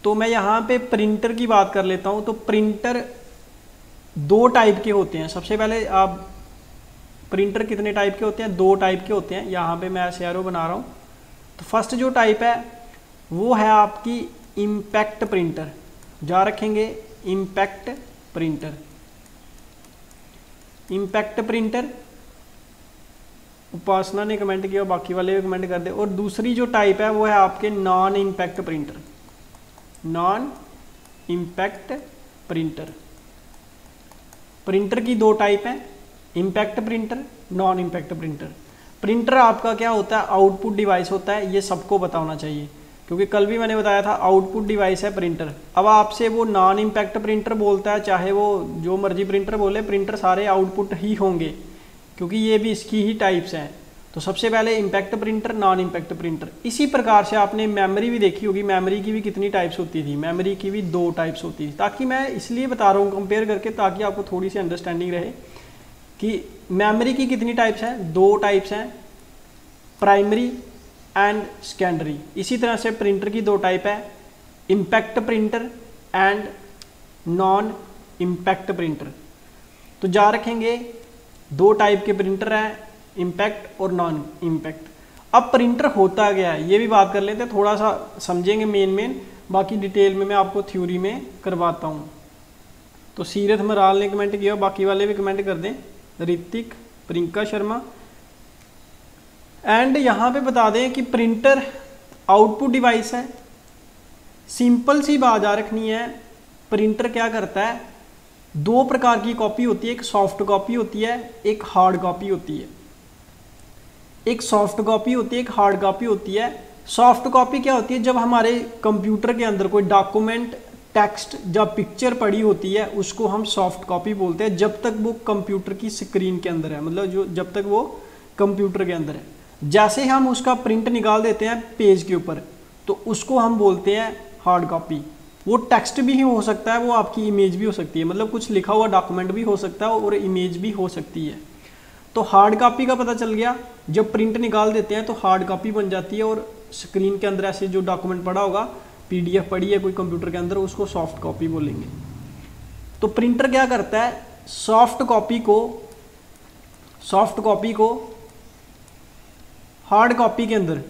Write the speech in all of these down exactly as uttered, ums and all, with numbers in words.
तो मैं यहाँ पे प्रिंटर की बात कर लेता हूँ। तो प्रिंटर दो टाइप के होते हैं। सबसे पहले आप प्रिंटर कितने टाइप के होते हैं? दो टाइप के होते हैं। यहाँ पे मैं ऐसे एरो बना रहा हूँ। तो फर्स्ट जो टाइप है वो है आपकी इम्पैक्ट प्रिंटर। जा रखेंगे impact printer. Impact printer Upasana ने कमेंट किया, बाकी वाले भी कमेंट कर दे। और दूसरी जो टाइप है वो है आपके non impact printer. Non impact printer. Printer की दो टाइप है, impact printer, non impact printer. Printer आपका क्या होता है? आउटपुट डिवाइस होता है। ये सबको पता होना चाहिए क्योंकि कल भी मैंने बताया था आउटपुट डिवाइस है प्रिंटर। अब आपसे वो नॉन इम्पैक्ट प्रिंटर बोलता है, चाहे वो जो मर्जी प्रिंटर बोले, प्रिंटर सारे आउटपुट ही होंगे क्योंकि ये भी इसकी ही टाइप्स हैं। तो सबसे पहले impact printer, non impact printer. इसी प्रकार से आपने मेमोरी भी देखी होगी। मेमोरी की भी कितनी टाइप्स होती थी? मेमोरी की भी दो टाइप्स होती थी। ताकि मैं इसलिए बता रहा हूँ कंपेयर करके, ताकि आपको थोड़ी सी अंडरस्टैंडिंग रहे कि मेमोरी की कितनी टाइप्स हैं। दो टाइप्स हैं, प्राइमरी एंड सेकेंडरी। इसी तरह से प्रिंटर की दो टाइप है, impact printer and non impact printer. तो जा रखेंगे दो टाइप के प्रिंटर हैं, इम्पैक्ट और नॉन इम्पैक्ट। अब प्रिंटर होता क्या है ये भी बात कर लेते हैं, थोड़ा सा समझेंगे मेन मेन, बाकी डिटेल में मैं आपको थ्योरी में करवाता हूँ। तो सीरत मराल ने कमेंट किया, बाकी वाले भी कमेंट कर दें, ऋतिक, प्रियंका शर्मा। एंड यहाँ पे बता दें कि प्रिंटर आउटपुट डिवाइस है। सिंपल सी बात आ रखनी है, प्रिंटर क्या करता है? दो प्रकार की कॉपी होती है, एक सॉफ्ट कॉपी होती है, एक हार्ड कॉपी होती है। एक सॉफ्ट कॉपी होती है, एक हार्ड कॉपी होती है। सॉफ्ट कॉपी क्या होती है? जब हमारे कंप्यूटर के अंदर कोई डॉक्यूमेंट, टेक्स्ट, जब पिक्चर पड़ी होती है उसको हम सॉफ्ट कॉपी बोलते हैं, जब तक वो कंप्यूटर की स्क्रीन के अंदर है, मतलब जो जब तक वो कंप्यूटर के अंदर है। जैसे हम उसका प्रिंट निकाल देते हैं पेज के ऊपर, तो उसको हम बोलते हैं हार्ड कॉपी। वो टेक्स्ट भी हो सकता है, वो आपकी इमेज भी हो सकती है, मतलब कुछ लिखा हुआ डॉक्यूमेंट भी हो सकता है और इमेज भी हो सकती है। तो हार्ड कॉपी का पता चल गया, जब प्रिंट निकाल देते हैं तो हार्ड कॉपी बन जाती है और स्क्रीन के अंदर ऐसे जो डॉक्यूमेंट पड़ा होगा, पीडीएफ पड़ी है कोई कंप्यूटर के अंदर, उसको सॉफ्ट कॉपी बोलेंगे। तो प्रिंटर क्या करता है? सॉफ्ट कॉपी को सॉफ्ट कॉपी को हार्ड कॉपी के अंदर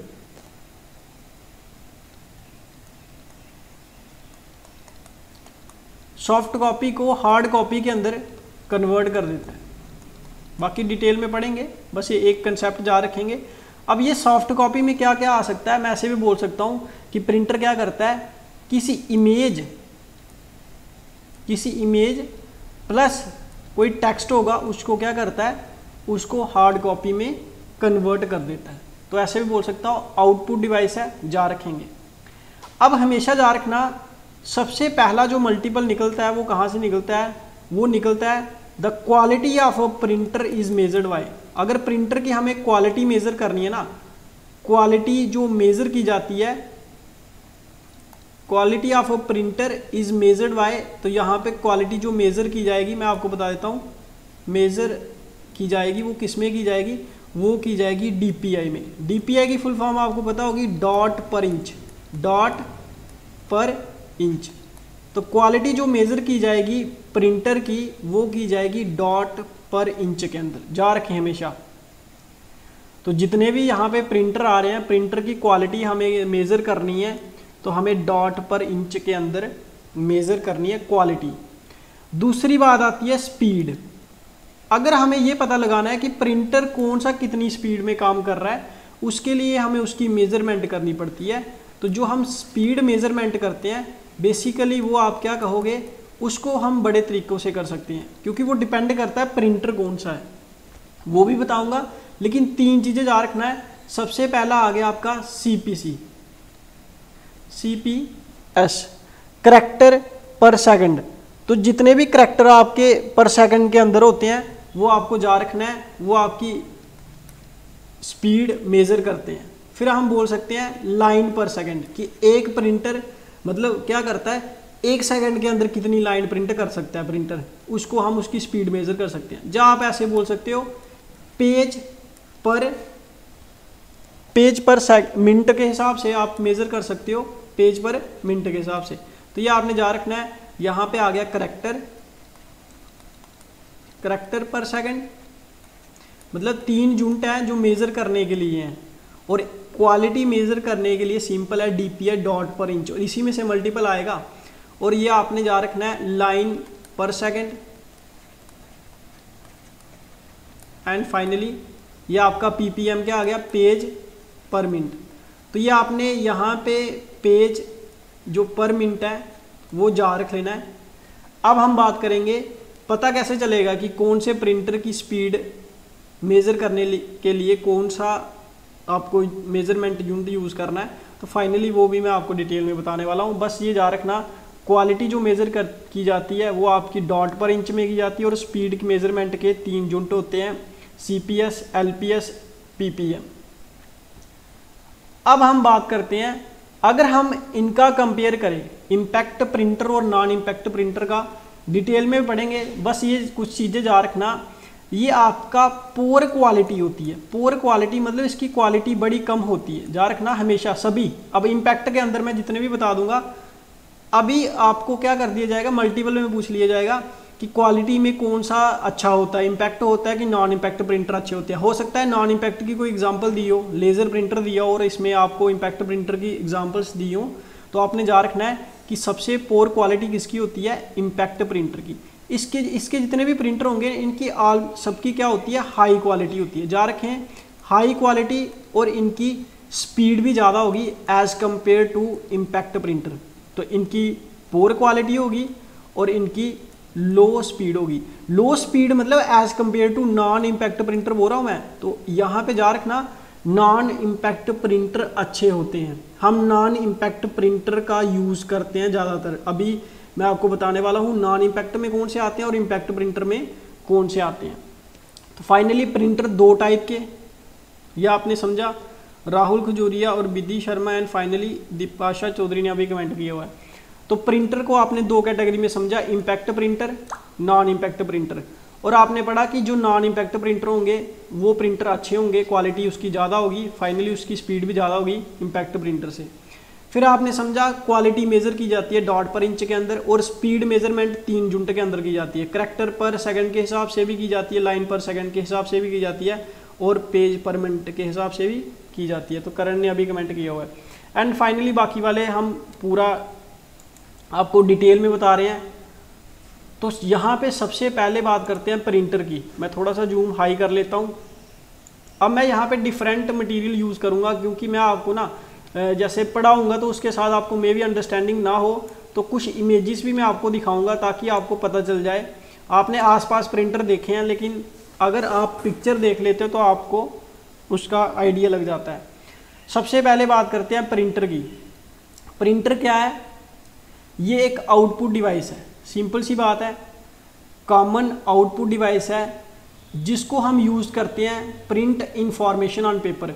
सॉफ्ट कॉपी को हार्ड कॉपी के अंदर कन्वर्ट कर देता है। बाकी डिटेल में पढ़ेंगे, बस ये एक कंसेप्ट जा रखेंगे। अब ये सॉफ्ट कॉपी में क्या क्या आ सकता है, मैं ऐसे भी बोल सकता हूँ कि प्रिंटर क्या करता है? किसी इमेज किसी इमेज प्लस कोई टेक्स्ट होगा, उसको क्या करता है? उसको हार्ड कॉपी में कन्वर्ट कर देता है। तो ऐसे भी बोल सकता हूँ आउटपुट डिवाइस है, जा रखेंगे। अब हमेशा जा रखना, सबसे पहला जो मल्टीपल निकलता है वो कहाँ से निकलता है? वो निकलता है the quality of a printer is measured by. अगर प्रिंटर की हमें क्वालिटी मेजर करनी है ना, क्वालिटी जो मेजर की जाती है, quality of a printer is measured by, तो यहाँ पे क्वालिटी जो मेजर की जाएगी मैं आपको बता देता हूँ, मेजर की जाएगी वो किस में की जाएगी? वो की जाएगी डीपीआई में। डीपीआई की फुल फॉर्म आपको पता होगी, dot per inch, dot per inch. तो क्वालिटी जो मेजर की जाएगी प्रिंटर की, वो की जाएगी डॉट पर इंच के अंदर, जा रखे हमेशा। तो जितने भी यहाँ पे प्रिंटर आ रहे हैं, प्रिंटर की क्वालिटी हमें मेजर करनी है तो हमें डॉट पर इंच के अंदर मेजर करनी है क्वालिटी। दूसरी बात आती है स्पीड। अगर हमें ये पता लगाना है कि प्रिंटर कौन सा कितनी स्पीड में काम कर रहा है, उसके लिए हमें उसकी मेजरमेंट करनी पड़ती है। तो जो हम स्पीड मेजरमेंट करते हैं, बेसिकली वो आप क्या कहोगे, उसको हम बड़े तरीक़ों से कर सकते हैं, क्योंकि वो डिपेंड करता है प्रिंटर कौन सा है, वो भी बताऊंगा। लेकिन तीन चीज़ें जा रखना है। सबसे पहला आ गया आपका सीपीसी, सीपीएस, करैक्टर पर सेकंड। तो जितने भी करैक्टर आपके पर सेकंड के अंदर होते हैं वो आपको जा रखना है, वो आपकी स्पीड मेजर करते हैं। फिर हम बोल सकते हैं लाइन पर सेकंड, कि एक प्रिंटर मतलब क्या करता है, एक सेकंड के अंदर कितनी लाइन प्रिंट कर सकता है प्रिंटर, उसको हम उसकी स्पीड मेजर कर सकते हैं। जहाँ आप ऐसे बोल सकते हो पेज पर पेज पर मिनट के हिसाब से आप मेजर कर सकते हो पेज पर मिनट के हिसाब से। तो ये आपने जा रखना है। यहाँ पे आ गया करेक्टर, करेक्टर पर सेकंड, मतलब तीन यूनिट हैं जो मेजर करने के लिए हैं, और क्वालिटी मेजर करने के लिए सिंपल है डीपीआई डॉट पर इंच, और इसी में से मल्टीपल आएगा। और ये आपने जा रखना है लाइन पर सेकंड, एंड फाइनली ये आपका पीपीएम क्या आ गया, पेज पर मिनट। तो ये आपने यहाँ पे पेज जो पर मिनट है वो जा रख लेना है। अब हम बात करेंगे पता कैसे चलेगा कि कौन से प्रिंटर की स्पीड मेज़र करने के लिए कौन सा आपको मेज़रमेंट यूनिट यूज़ करना है। तो फाइनली वो भी मैं आपको डिटेल में बताने वाला हूँ। बस ये जा रखना, क्वालिटी जो मेज़र कर की जाती है वो आपकी डॉट पर इंच में की जाती है, और स्पीड की मेज़रमेंट के तीन यूनिट होते हैं, C P S, L P S, P P M. अब हम बात करते हैं, अगर हम इनका कंपेयर करें इम्पैक्ट प्रिंटर और नॉन इम्पैक्ट प्रिंटर का, डिटेल में पढ़ेंगे। बस ये कुछ चीज़ें जा रखना, ये आपका पोर क्वालिटी होती है। पोर क्वालिटी मतलब इसकी क्वालिटी बड़ी कम होती है, जा रखना हमेशा सभी। अब इम्पैक्ट के अंदर मैं जितने भी बता दूंगा, अभी आपको क्या कर दिया जाएगा, मल्टीपल में पूछ लिया जाएगा कि क्वालिटी में कौन सा अच्छा होता है, इम्पैक्ट होता है कि नॉन इम्पैक्ट प्रिंटर अच्छे होते हैं। हो सकता है नॉन इम्पैक्ट की कोई एग्जांपल दी हो, लेज़र प्रिंटर दिया हो और इसमें आपको इम्पैक्ट प्रिंटर की एग्जांपल्स दी हो, तो आपने जा रखना है कि सबसे पोर क्वालिटी किसकी होती है, इम्पैक्ट प्रिंटर की। इसके इसके जितने भी प्रिंटर होंगे इनकी आल सबकी क्या होती है, हाई क्वालिटी होती है। जा रखें हाई क्वालिटी, और इनकी स्पीड भी ज़्यादा होगी as compare to impact printer. तो इनकी पोर क्वालिटी होगी और इनकी लो स्पीड होगी। लो स्पीड मतलब as compare to non impact printer बोल रहा हूँ मैं। तो यहाँ पे जा रखना नॉन इम्पैक्ट प्रिंटर अच्छे होते हैं, हम नॉन इम्पैक्ट प्रिंटर का यूज़ करते हैं ज़्यादातर। अभी मैं आपको बताने वाला हूँ नॉन इम्पैक्ट में कौन से आते हैं और इम्पैक्ट प्रिंटर में कौन से आते हैं। तो फाइनली प्रिंटर दो टाइप के, यह आपने समझा, राहुल खजूरिया और विधि शर्मा, एंड फाइनली दीपाशा चौधरी ने अभी कमेंट किया हुआ है। तो प्रिंटर को आपने दो कैटेगरी में समझा, impact printer, non impact printer. और आपने पढ़ा कि जो नॉन इम्पैक्ट प्रिंटर होंगे वो प्रिंटर अच्छे होंगे, क्वालिटी उसकी ज़्यादा होगी, फाइनली उसकी स्पीड भी ज़्यादा होगी इम्पैक्ट प्रिंटर से। फिर आपने समझा क्वालिटी मेज़र की जाती है डॉट पर इंच के अंदर, और स्पीड मेजरमेंट तीन यूनिट के अंदर की जाती है। करेक्टर पर सेकंड के हिसाब से भी की जाती है, लाइन पर सेकंड के हिसाब से भी की जाती है, और पेज पर मिनट के हिसाब से भी की जाती है। तो करण ने अभी कमेंट किया हुआ है। एंड फाइनली बाकी वाले हम पूरा आपको डिटेल में बता रहे हैं। तो यहाँ पे सबसे पहले बात करते हैं प्रिंटर की। मैं थोड़ा सा जूम हाई कर लेता हूँ। अब मैं यहाँ पे डिफरेंट मटेरियल यूज़ करूँगा, क्योंकि मैं आपको ना जैसे पढ़ाऊँगा तो उसके साथ आपको मे भी अंडरस्टैंडिंग ना हो, तो कुछ इमेजेस भी मैं आपको दिखाऊँगा ताकि आपको पता चल जाए। आपने आसपास प्रिंटर देखे हैं, लेकिन अगर आप पिक्चर देख लेते हो तो आपको उसका आइडिया लग जाता है। सबसे पहले बात करते हैं प्रिंटर की। प्रिंटर क्या है, ये एक आउटपुट डिवाइस है, सिंपल सी बात है, कॉमन आउटपुट डिवाइस है जिसको हम यूज़ करते हैं प्रिंट इंफॉर्मेशन ऑन पेपर।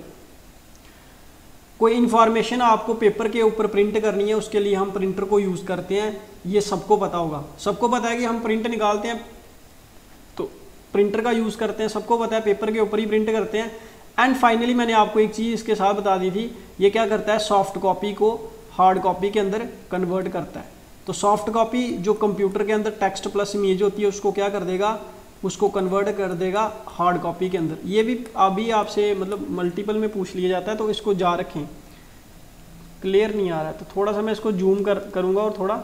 कोई इंफॉर्मेशन आपको पेपर के ऊपर प्रिंट करनी है, उसके लिए हम प्रिंटर को यूज़ करते हैं। ये सबको पता होगा, सबको पता है कि हम प्रिंट निकालते हैं तो प्रिंटर का यूज़ करते हैं, सबको पता है पेपर के ऊपर ही प्रिंट करते हैं। एंड फाइनली मैंने आपको एक चीज़ इसके साथ बता दी थी, ये क्या करता है, सॉफ्ट कॉपी को हार्ड कॉपी के अंदर कन्वर्ट करता है। तो सॉफ्ट कॉपी जो कंप्यूटर के अंदर टेक्स्ट प्लस इमेज होती है उसको क्या कर देगा, उसको कन्वर्ट कर देगा हार्ड कॉपी के अंदर। ये भी अभी आपसे मतलब मल्टीपल में पूछ लिया जाता है, तो इसको जा रखें। क्लियर नहीं आ रहा है तो थोड़ा सा मैं इसको जूम कर करूँगा और थोड़ा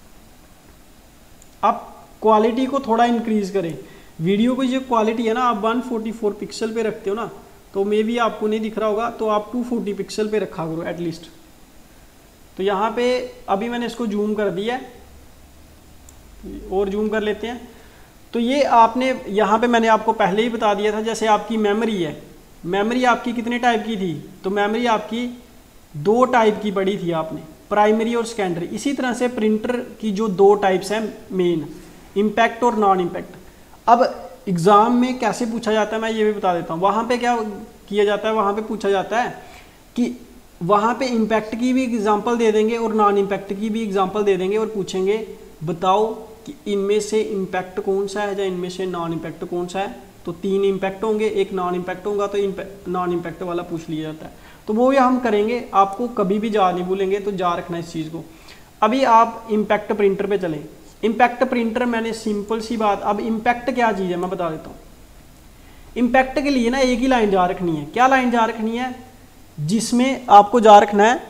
आप क्वालिटी को थोड़ा इंक्रीज करें। वीडियो को जो क्वालिटी है ना, आप वन फोर्टी फोर पिक्सल पे रखते हो ना, तो मे भी आपको नहीं दिख रहा होगा, तो आप टू फोर्टी पिक्सल पे रखा करो एटलीस्ट। तो यहाँ पे अभी मैंने इसको जूम कर दिया है, और जूम कर लेते हैं। तो ये आपने यहाँ पे मैंने आपको पहले ही बता दिया था, जैसे आपकी मेमोरी है, मेमोरी आपकी कितने टाइप की थी, तो मेमोरी आपकी दो टाइप की पढ़ी थी आपने, प्राइमरी और सेकेंडरी। इसी तरह से प्रिंटर की जो दो टाइप्स हैं मेन, इम्पैक्ट और नॉन इम्पैक्ट। अब एग्ज़ाम में कैसे पूछा जाता है मैं ये भी बता देता हूँ। वहाँ पे क्या किया जाता है, वहाँ पे पूछा जाता है कि वहाँ पे इम्पैक्ट की भी एग्जांपल दे देंगे और नॉन इम्पैक्ट की भी एग्जांपल दे देंगे, और पूछेंगे बताओ कि इनमें से इम्पैक्ट कौन सा है या इनमें से नॉन इम्पैक्ट कौन सा है। तो तीन इम्पैक्ट होंगे, एक नॉन इम्पैक्ट होगा, तो नॉन इम्पैक्ट वाला पूछ लिया जाता है। तो वो भी हम करेंगे, आपको कभी भी जा नहीं भूलेंगे, तो जा रखना इस चीज़ को। अभी आप इम्पैक्ट प्रिंटर पे चलें। इम्पैक्ट प्रिंटर मैंने सिंपल सी बात, अब इम्पैक्ट क्या चीज़ है मैं बता देता हूँ। इम्पैक्ट के लिए ना एक ही लाइन जा रखनी है। क्या लाइन जा रखनी है? जिसमें आपको जा रखना है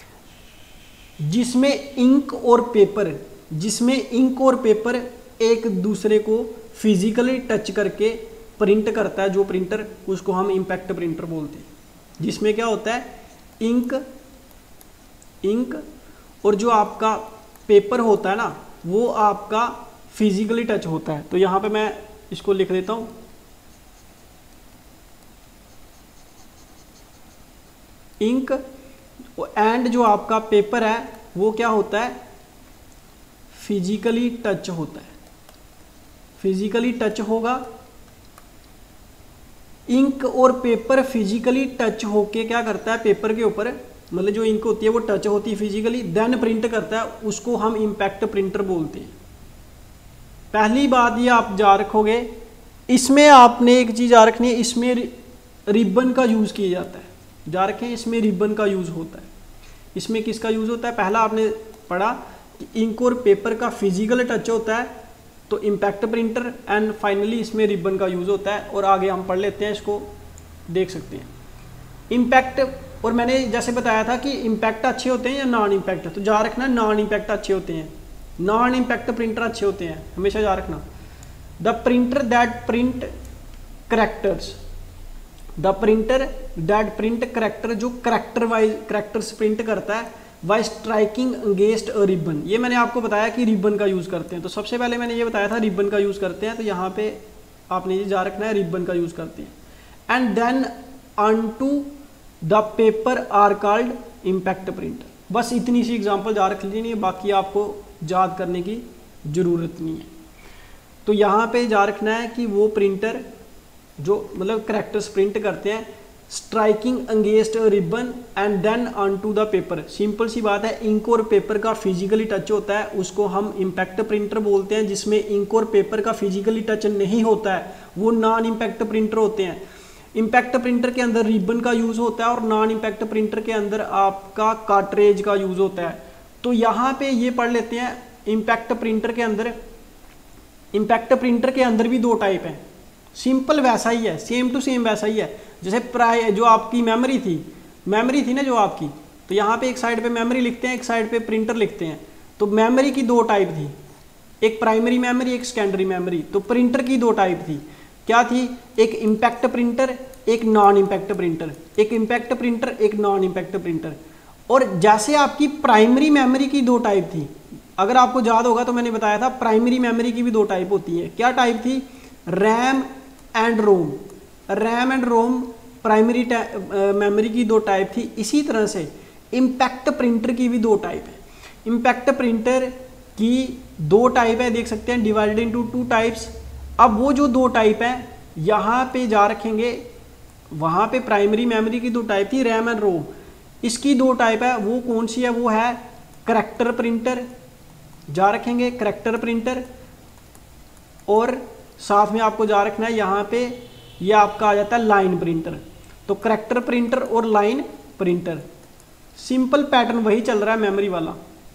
जिसमें इंक और पेपर जिसमें इंक और पेपर एक दूसरे को फिजिकली टच करके प्रिंट करता है, जो प्रिंटर, उसको हम इम्पैक्ट प्रिंटर बोलते हैं। जिसमें क्या होता है, इंक इंक और जो आपका पेपर होता है ना, वो आपका फिजिकली टच होता है। तो यहाँ पे मैं इसको लिख देता हूँ, इंक एंड जो आपका पेपर है वो क्या होता है, फिजिकली टच होता है। फिजिकली टच होगा, इंक और पेपर फिजिकली टच होके क्या करता है, पेपर के ऊपर, मतलब जो इंक होती है वो टच होती है फिजिकली, देन प्रिंट करता है, उसको हम इम्पैक्ट प्रिंटर बोलते हैं। पहली बात ये आप जा रखोगे, इसमें आपने एक चीज आ रखनी है, इसमें रिबन का यूज किया जाता है। जा रखें, इसमें रिबन का यूज होता है। इसमें किसका यूज होता है? पहला आपने पढ़ा कि इंक और पेपर का फिजिकल टच होता है, तो इम्पैक्ट प्रिंटर, एंड फाइनली इसमें रिबन का यूज होता है। और आगे हम पढ़ लेते हैं, इसको देख सकते हैं। इम्पैक्ट, और मैंने जैसे बताया था कि इम्पैक्ट अच्छे होते हैं या नॉन इम्पैक्ट, तो जा रखना नॉन इम्पैक्ट अच्छे होते हैं, नॉन इम्पैक्ट प्रिंटर अच्छे होते हैं, हमेशा जा रखना। The printer that print characters the printer that print character, जो करेक्टर वाइज करेक्टर्स प्रिंट करता है, by striking against a ribbon. ये मैंने आपको बताया कि रिबन का यूज़ करते हैं। तो सबसे पहले मैंने ये बताया था रिबन का यूज़ करते हैं, तो यहाँ पे आपने ये जा रखना है, रिबन का यूज़ करते हैं। And then on to the paper are called impact printer. बस इतनी सी एग्जाम्पल जा रख लीजिए, बाकी आपको याद करने की ज़रूरत नहीं है। तो यहाँ पे जा रखना है कि वो प्रिंटर जो मतलब करेक्टर्स प्रिंट करते हैं, striking against a ribbon and then on to the paper. Simple सी बात है, इंक और पेपर का फिजिकली टच होता है, उसको हम इम्पैक्ट प्रिंटर बोलते हैं। जिसमें इंक और पेपर का फिजिकली टच नहीं होता है, वो नॉन इम्पैक्ट प्रिंटर होते हैं। इम्पैक्ट प्रिंटर के अंदर रिबन का यूज़ होता है, और नॉन इम्पैक्ट प्रिंटर के अंदर आपका कार्ट्रेज का यूज़ होता है। तो यहाँ पे ये पढ़ लेते हैं, इम्पैक्ट प्रिंटर के अंदर इम्पैक्ट प्रिंटर के अंदर भी दो टाइप हैं। सिंपल वैसा ही है, सेम टू सेम वैसा ही है। जैसे प्राय जो आपकी मेमोरी थी मेमोरी थी ना जो आपकी, तो यहाँ पे एक साइड पे मेमोरी लिखते हैं, एक साइड पे प्रिंटर लिखते हैं। तो मेमोरी की दो टाइप थी, एक प्राइमरी मेमोरी, एक सेकेंडरी मेमोरी। तो प्रिंटर की दो टाइप थी, क्या थी? एक इम्पैक्ट प्रिंटर, एक नॉन इम्पैक्ट प्रिंटर। एक इम्पैक्ट प्रिंटर, एक नॉन इम्पैक्ट प्रिंटर। और जैसे आपकी प्राइमरी मेमोरी की दो टाइप थी, अगर आपको याद होगा तो मैंने बताया था प्राइमरी मेमोरी की भी दो टाइप होती है। क्या टाइप थी? RAM and ROM. RAM and ROM primary memory की दो टाइप थी। इसी तरह से इम्पैक्ट प्रिंटर की भी दो टाइप है। इम्पैक्ट प्रिंटर की दो टाइप है, देख सकते हैं, डिवाइडेड इनटू टू टाइप्स। अब वो जो दो टाइप है यहाँ पे जा रखेंगे, वहाँ पे प्राइमरी मेमोरी की दो टाइप थी, रैम एंड रोम। इसकी दो टाइप है, वो कौन सी है? वो है करेक्टर प्रिंटर, जा रखेंगे करेक्टर प्रिंटर। और साथ में आपको जा रखना है यहाँ पे, ये आपका आ जाता है लाइन प्रिंटर। तो करेक्टर प्रिंटर और लाइन प्रिंटर, सिंपल पैटर्न वही चल रहा है मेमोरी वाला।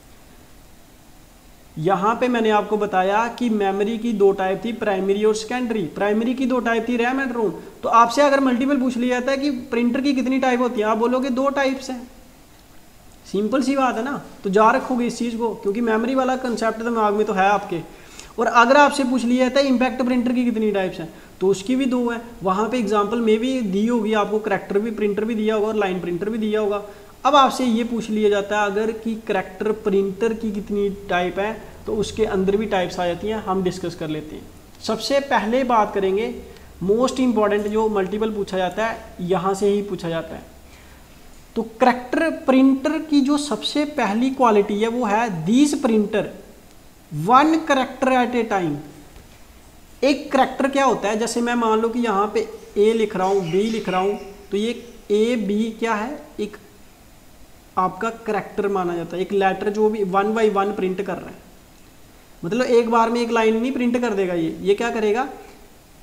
यहाँ पे मैंने आपको बताया कि मेमोरी की दो टाइप थी, प्राइमरी और सेकेंडरी। प्राइमरी की दो टाइप थी, रैम एंड रोम। तो आपसे अगर मल्टीपल पूछ लिया जाता है कि प्रिंटर की कितनी टाइप होती है, आप बोलोगे दो टाइप्स हैं। सिंपल सी बात है ना। तो जा रखोगे इस चीज़ को, क्योंकि मेमोरी वाला कंसेप्ट दिमाग में तो है आपके। और अगर आपसे पूछ लिया जाता है इम्पैक्ट प्रिंटर की कितनी टाइप्स हैं, तो उसकी भी दो है। वहाँ पे एग्जांपल में भी दी होगी आपको, करेक्टर भी प्रिंटर भी दिया होगा और लाइन प्रिंटर भी दिया होगा। अब आपसे ये पूछ लिया जाता है अगर कि करेक्टर प्रिंटर की कितनी टाइप है, तो उसके अंदर भी टाइप्स आ जाती हैं। हम डिस्कस कर लेते हैं। सबसे पहले बात करेंगे मोस्ट इंपॉर्टेंट, जो मल्टीपल पूछा जाता है, यहाँ से ही पूछा जाता है। तो करेक्टर प्रिंटर की जो सबसे पहली क्वालिटी है वो है these printer one character at a time. एक करेक्टर क्या होता है, जैसे मैं मान लो कि यहाँ पे ए लिख रहा हूँ, बी लिख रहा हूँ, तो ये ए बी क्या है, एक आपका करेक्टर माना जाता है। एक लेटर जो भी वन बाई वन प्रिंट कर रहा है, मतलब एक बार में एक लाइन नहीं प्रिंट कर देगा। ये ये क्या करेगा,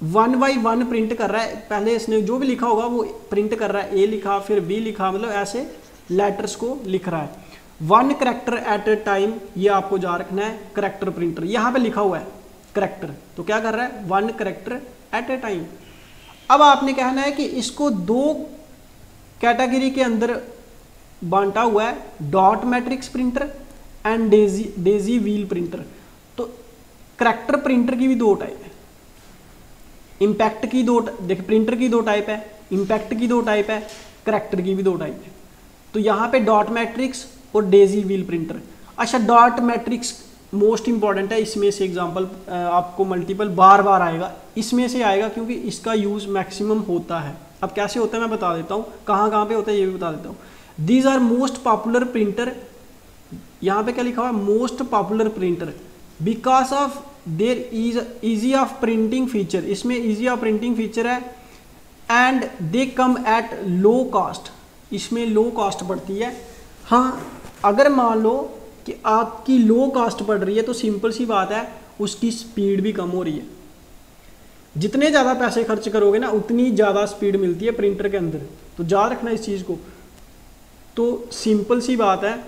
वन बाई वन प्रिंट कर रहा है, पहले इसने जो भी लिखा होगा वो प्रिंट कर रहा है, ए लिखा फिर बी लिखा, मतलब ऐसे लेटर्स को लिख रहा है। One character at a time, ये आपको जा रखना है करेक्टर प्रिंटर, यहाँ पे लिखा हुआ है करेक्टर, तो क्या कर रहा है one character at a time. अब आपने कहना है कि इसको दो कैटेगरी के अंदर बांटा हुआ है, dot matrix printer and daisy daisy wheel printer. तो करेक्टर प्रिंटर की भी दो टाइप है, इम्पैक्ट की दो, देखिए प्रिंटर की दो टाइप है, इम्पैक्ट की दो टाइप है, करेक्टर की भी दो टाइप है। तो यहाँ पे डॉट मैट्रिक्स और डेजी व्हील प्रिंटर। अच्छा, डॉट मैट्रिक्स मोस्ट इंपॉर्टेंट है, इसमें से एग्जांपल आपको मल्टीपल बार बार आएगा, इसमें से आएगा क्योंकि इसका यूज़ मैक्सिमम होता है। अब कैसे होता है मैं बता देता हूँ, कहाँ कहाँ पे होता है ये भी बता देता हूँ। These are most popular printer, यहाँ पे क्या लिखा हुआ है most popular printer because of their is easy of printing feature, इसमें ईजी ऑफ प्रिंटिंग फीचर है, and they come at low cost, इसमें लो कॉस्ट पड़ती है। हाँ, अगर मान लो कि आपकी लो कॉस्ट पड़ रही है तो सिंपल सी बात है उसकी स्पीड भी कम हो रही है। जितने ज़्यादा पैसे खर्च करोगे ना उतनी ज़्यादा स्पीड मिलती है प्रिंटर के अंदर, तो याद रखना इस चीज़ को। तो सिंपल सी बात है,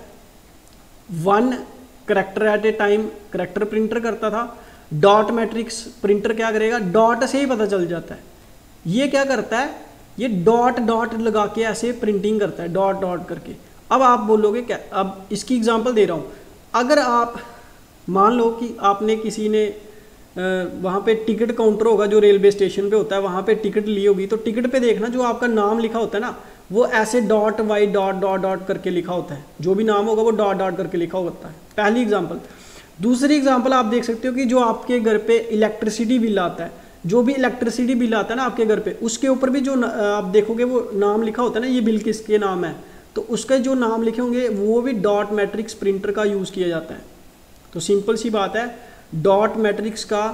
one character at a time character printer करता था, डॉट मैट्रिक्स प्रिंटर क्या करेगा, डॉट से ही पता चल जाता है। ये क्या करता है, ये डॉट डॉट लगा के ऐसे प्रिंटिंग करता है, डॉट डॉट करके। अब आप बोलोगे क्या, अब इसकी एग्जांपल दे रहा हूँ। अगर आप मान लो कि आपने किसी ने वहाँ पे टिकट काउंटर होगा जो रेलवे स्टेशन पे होता है, वहाँ पे टिकट ली होगी, तो टिकट पे देखना जो आपका नाम लिखा होता है ना वो ऐसे dot by dot dot dot करके लिखा होता है, जो भी नाम होगा वो डॉट डॉट करके लिखा होता है। पहली एग्जांपल। दूसरी एग्जांपल आप देख सकते हो कि जो आपके घर पे इलेक्ट्रिसिटी बिल आता है, जो भी इलेक्ट्रिसिटी बिल आता है ना आपके घर पे, उसके ऊपर भी जो आप देखोगे वो नाम लिखा होता है ना, ये बिल किसके नाम है, तो उसके जो नाम लिखे होंगे वो भी डॉट मैट्रिक्स प्रिंटर का यूज़ किया जाता है। तो सिंपल सी बात है, डॉट मैट्रिक्स का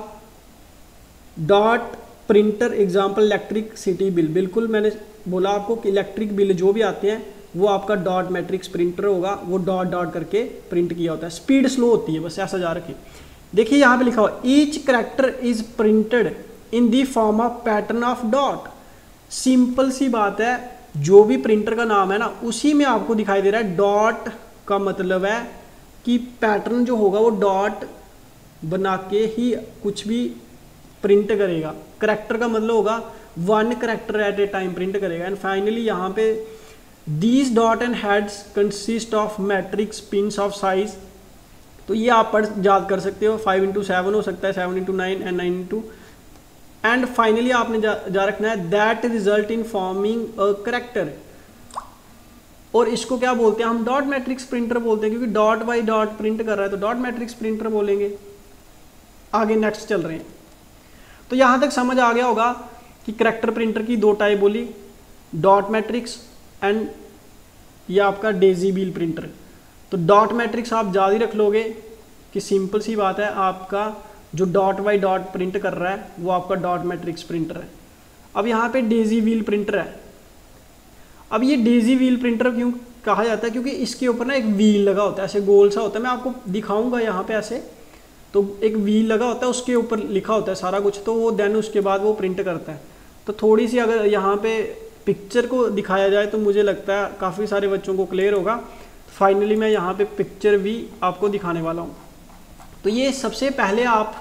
dot printer example electricity bill, बिल्कुल मैंने बोला आपको कि इलेक्ट्रिक बिल जो भी आते हैं वो आपका डॉट मैट्रिक्स प्रिंटर होगा, वो डॉट डॉट करके प्रिंट किया होता है। स्पीड स्लो होती है, बस ऐसा जा रखिए। देखिए यहाँ पे लिखा हुआ each character is printed in the form of pattern of dot. Simple सी बात है, जो भी प्रिंटर का नाम है ना उसी में आपको दिखाई दे रहा है डॉट का मतलब है कि पैटर्न जो होगा वो डॉट बना के ही कुछ भी प्रिंट करेगा। करेक्टर का मतलब होगा one character at a time print करेगा। एंड फाइनली यहाँ पे these dot and heads consist of matrix pins of size, तो ये आप पढ़ याद कर सकते हो, फाइव इंटू सेवन हो सकता है, seven into nine and nine into. And finally आपने जा, जा रखना है that result in forming a character, और इसको क्या बोलते हैं हम, डॉट मैट्रिक्स प्रिंटर बोलते हैं, क्योंकि डॉट बाई डॉट प्रिंट कर रहा है तो डॉट मैट्रिक्स प्रिंटर बोलेंगे। आगे नेक्स्ट चल रहे हैं। तो यहाँ तक समझ आ गया होगा कि करेक्टर प्रिंटर की दो टाइप बोली, डॉट मैट्रिक्स एंड ये आपका डेजी व्हील प्रिंटर। तो डॉट मैट्रिक्स आप याद ही रख लोगे कि सिंपल सी बात है, आपका जो डॉट बाई डॉट प्रिंट कर रहा है वो आपका डॉट मैट्रिक्स प्रिंटर है। अब यहाँ पे डेजी व्हील प्रिंटर है। अब ये डेजी व्हील प्रिंटर क्यों कहा जाता है, क्योंकि इसके ऊपर ना एक व्हील लगा होता है, ऐसे गोल सा होता है, मैं आपको दिखाऊंगा यहाँ पे ऐसे। तो एक व्हील लगा होता है, उसके ऊपर लिखा होता है सारा कुछ, तो वो देन उसके बाद वो प्रिंट करता है। तो थोड़ी सी अगर यहाँ पे पिक्चर को दिखाया जाए तो मुझे लगता है काफ़ी सारे बच्चों को क्लियर होगा। फाइनली मैं यहाँ पे पिक्चर भी आपको दिखाने वाला हूँ। तो ये सबसे पहले आप,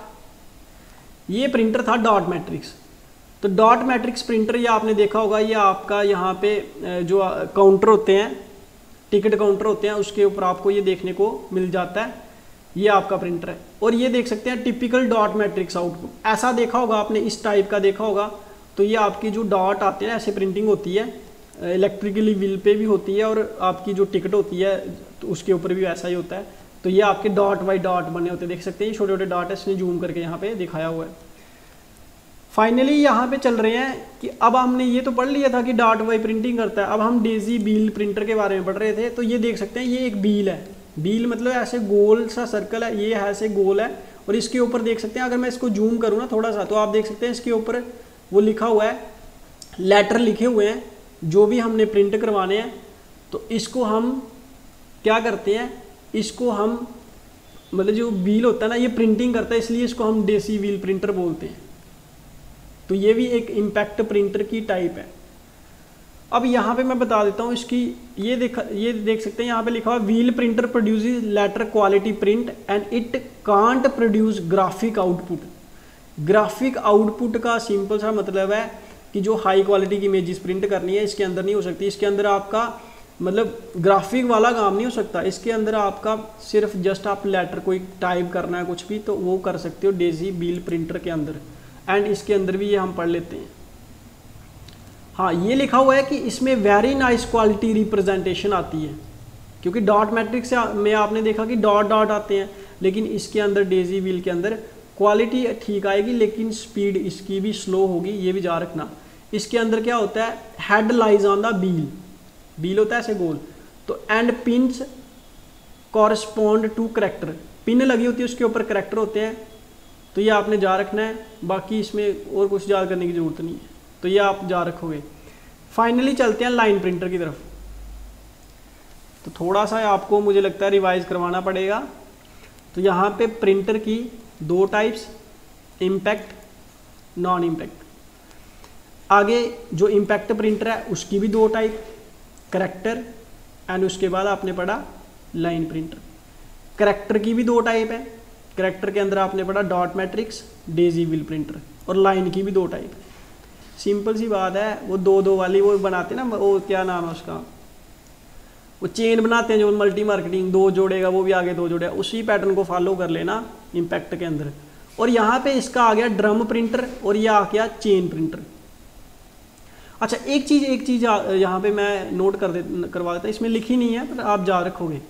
ये प्रिंटर था डॉट मैट्रिक्स। तो डॉट मैट्रिक्स प्रिंटर ये आपने देखा होगा, ये आपका यहाँ पे जो काउंटर होते हैं, टिकट काउंटर होते हैं, उसके ऊपर आपको ये देखने को मिल जाता है, ये आपका प्रिंटर है। और ये देख सकते हैं टिपिकल डॉट मैट्रिक्स आउटपुट, ऐसा देखा होगा आपने, इस टाइप का देखा होगा। तो ये आपकी जो डॉट आते हैं ऐसे प्रिंटिंग होती है, इलेक्ट्रिकली व्हील पे भी होती है, और आपकी जो टिकट होती है तो उसके ऊपर भी वैसा ही होता है। तो ये आपके डॉट बाई डॉट बने होते हैं, देख सकते हैं छोटे छोटे डॉट है, इसने जूम करके यहाँ पे दिखाया हुआ है। फाइनली यहाँ पे चल रहे हैं कि अब हमने ये तो पढ़ लिया था कि डॉट बाई प्रिंटिंग करता है, अब हम डेजी व्हील प्रिंटर के बारे में पढ़ रहे थे। तो ये देख सकते हैं ये एक व्हील है, व्हील मतलब ऐसे गोल सा सर्कल है, ये ऐसे गोल है, और इसके ऊपर देख सकते हैं, अगर मैं इसको जूम करूँ ना थोड़ा सा, तो आप देख सकते हैं इसके ऊपर वो लिखा हुआ है, लेटर लिखे हुए हैं जो भी हमने प्रिंट करवाने हैं। तो इसको हम क्या करते हैं, इसको हम मतलब जो व्हील होता है ना ये प्रिंटिंग करता है, इसलिए इसको हम डेजी व्हील प्रिंटर बोलते हैं। तो ये भी एक इम्पैक्ट प्रिंटर की टाइप है। अब यहाँ पे मैं बता देता हूँ इसकी, ये देख ये देख सकते हैं यहाँ पे लिखा हुआ wheel printer produces letter quality print and it can't produce graphic output. Graphic output का सिंपल सा मतलब है कि जो हाई क्वालिटी की इमेजेस प्रिंट करनी है इसके अंदर नहीं हो सकती। इसके अंदर आपका मतलब ग्राफिक वाला काम नहीं हो सकता। इसके अंदर आपका सिर्फ जस्ट आप लेटर कोई टाइप करना है कुछ भी तो वो कर सकते हो डेजी व्हील प्रिंटर के अंदर। एंड इसके अंदर भी ये हम पढ़ लेते हैं। हाँ, ये लिखा हुआ है कि इसमें वेरी नाइस क्वालिटी रिप्रेजेंटेशन आती है, क्योंकि डॉट मैट्रिक्स में आपने देखा कि डॉट डॉट आते हैं, लेकिन इसके अंदर डेजी व्हील के अंदर क्वालिटी ठीक आएगी लेकिन स्पीड इसकी भी स्लो होगी, ये भी जा रखना। इसके अंदर क्या होता है, head lies on the wheel, wheel होता है ऐसे गोल, तो and pins correspond to character, pin लगी होती है उसके ऊपर करेक्टर होते हैं, तो ये आपने जा रखना है। बाकी इसमें और कुछ याद करने की ज़रूरत नहीं है, तो ये आप जा रखोगे। फाइनली चलते हैं लाइन प्रिंटर की तरफ। तो थोड़ा सा आपको मुझे लगता है रिवाइज करवाना पड़ेगा। तो यहाँ पे प्रिंटर की दो टाइप्स, इम्पैक्ट, नॉन इम्पैक्ट। आगे जो इम्पैक्ट प्रिंटर है उसकी भी दो टाइप, करेक्टर एंड उसके बाद आपने पढ़ा लाइन प्रिंटर। करेक्टर की भी दो टाइप है, करेक्टर के अंदर आपने पढ़ा dot matrix, daisy wheel printer, और लाइन की भी दो टाइप। सिंपल सी बात है, वो दो दो वाली वो बनाते हैं ना, वो क्या नाम है उसका, वो चेन बनाते हैं जो मल्टी मार्केटिंग, दो जोड़ेगा वो भी आगे दो जोड़ेगा, उसी पैटर्न को फॉलो कर लेना इम्पैक्ट के अंदर। और यहाँ पे इसका आ गया ड्रम प्रिंटर और ये आ गया चेन प्रिंटर। अच्छा, एक चीज़ एक चीज़ यहाँ पे मैं नोट कर दे करवा देता, इसमें लिखी नहीं है पर आप जा रखोगे।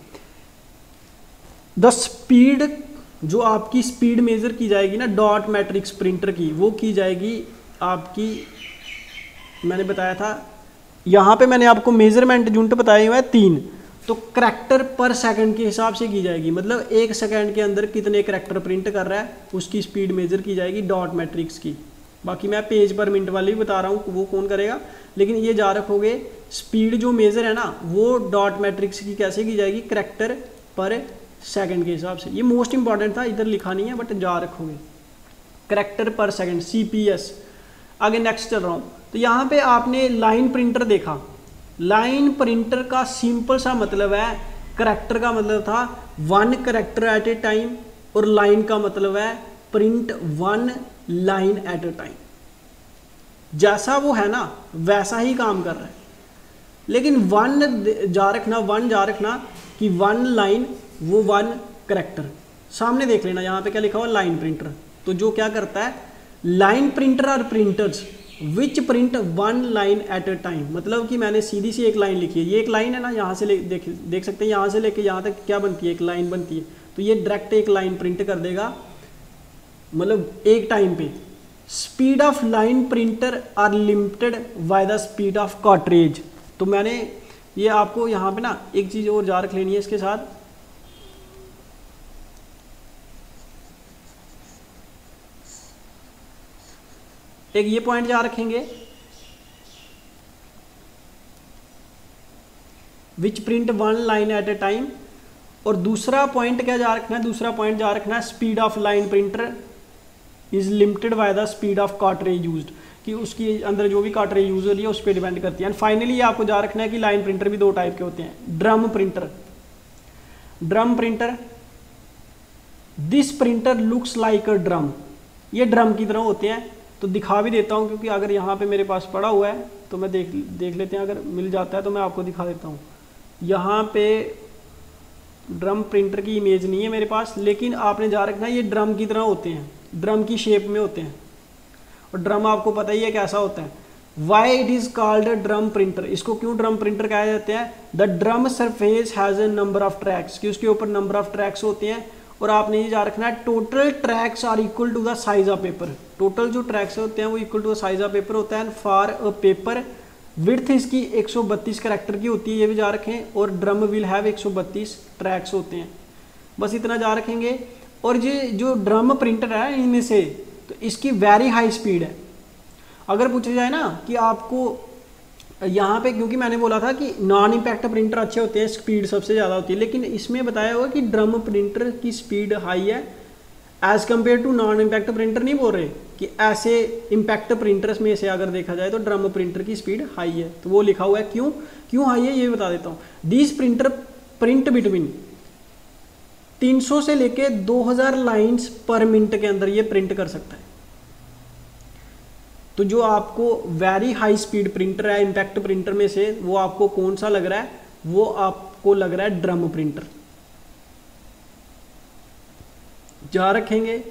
द स्पीड, जो आपकी स्पीड मेजर की जाएगी ना डॉट मैट्रिक्स प्रिंटर की, वो की जाएगी आपकी, मैंने बताया था यहाँ पे मैंने आपको मेजरमेंट यूनिट बताए हुआ है तीन, तो करैक्टर पर सेकंड के हिसाब से की जाएगी। मतलब एक सेकंड के अंदर कितने करैक्टर प्रिंट कर रहा है उसकी स्पीड मेजर की जाएगी डॉट मैट्रिक्स की। बाकी मैं पेज पर मिनट वाली भी बता रहा हूँ वो कौन करेगा, लेकिन ये जा रखोगे स्पीड जो मेजर है ना वो डॉट मैट्रिक्स की कैसे की जाएगी, करैक्टर पर सेकंड के हिसाब से। ये मोस्ट इंपॉर्टेंट था, इधर लिखा नहीं है बट जा रखोगे, करैक्टर पर सेकंड, सी पी एस। आगे नेक्स्ट चल रहा हूँ। तो यहाँ पे आपने लाइन प्रिंटर देखा, लाइन प्रिंटर का सिंपल सा मतलब है, करैक्टर का मतलब था one character at a time, और लाइन का मतलब है print one line at a time. जैसा वो है ना वैसा ही काम कर रहा है, लेकिन वन जा रखना, वन जा रखना कि वन लाइन वो वन करैक्टर। सामने देख लेना यहाँ पे क्या लिखा हुआ, लाइन प्रिंटर। तो जो क्या करता है, line printer are printers which print one line at a time. मतलब कि मैंने सीधी सी एक लाइन लिखी है, ये एक लाइन है ना, यहाँ से ले देख देख सकते हैं, यहाँ से लेके यहाँ तक क्या बनती है, एक लाइन बनती है। तो ये डायरेक्ट एक लाइन प्रिंट कर देगा, मतलब एक टाइम पे। Speed of line printer are limited by the speed of cartridge. तो मैंने ये आपको यहाँ पे ना एक चीज़ और जा रख लेनी है इसके साथ, एक ये पॉइंट जा रखेंगे, which print one line at a time. और दूसरा पॉइंट क्या जा रखना है, दूसरा पॉइंट जा रखना है speed of line printer is limited by the speed of cartridge used, कि उसकी अंदर जो भी कार्ट्रिज यूज हो रही है उस पर डिपेंड करती है। एंड फाइनली ये आपको जा रखना है कि लाइन प्रिंटर भी दो टाइप के होते हैं, drum printer, drum printer, this printer looks like a drum, ये ड्रम की तरह होते हैं। तो दिखा भी देता हूँ, क्योंकि अगर यहाँ पे मेरे पास पड़ा हुआ है तो मैं देख देख लेते हैं, अगर मिल जाता है तो मैं आपको दिखा देता हूँ। यहाँ पे ड्रम प्रिंटर की इमेज नहीं है मेरे पास, लेकिन आपने जा रखना है ये ड्रम की तरह होते हैं, ड्रम की शेप में होते हैं। और ड्रम आपको पता ही है कैसा होता है। Why it is called drum printer, इसको क्यों ड्रम प्रिंटर कहा जाते हैं, the drum surface has a number of tracks, कि उसके ऊपर नंबर ऑफ ट्रैक्स होते हैं। और आपने ये जा रखना है total tracks are equal to the size of paper, total जो ट्रैक्स होते हैं वो equal to the size of paper होता है। फॉर अ पेपर विड्थ इसकी एक सौ बत्तीस करैक्टर की होती है, ये भी जा रखें। और ड्रम विल हैव एक सौ बत्तीस ट्रैक्स होते हैं, बस इतना जा रखेंगे। और ये जो ड्रम प्रिंटर है इनमें से, तो इसकी वेरी हाई स्पीड है। अगर पूछा जाए ना कि आपको यहाँ पे, क्योंकि मैंने बोला था कि नॉन इम्पैक्ट प्रिंटर अच्छे होते हैं, स्पीड सबसे ज़्यादा होती है, लेकिन इसमें बताया हुआ कि ड्रम प्रिंटर की स्पीड हाई है as compare to non impact printer नहीं बोल रहे कि ऐसे इम्पैक्ट प्रिंटर्स में से अगर देखा जाए तो ड्रम प्रिंटर की स्पीड हाई है, तो वो लिखा हुआ है क्यों क्यों हाई है ये बता देता हूँ। दीज प्रिंटर प्रिंट बिटवीन तीन सौ से लेके दो हज़ार लाइन्स पर मिनट के अंदर ये प्रिंट कर सकता है। तो जो आपको वेरी हाई स्पीड प्रिंटर है इम्पैक्ट प्रिंटर में से वो आपको कौन सा लग रहा है, वो आपको लग रहा है ड्रम प्रिंटर। जा रखेंगे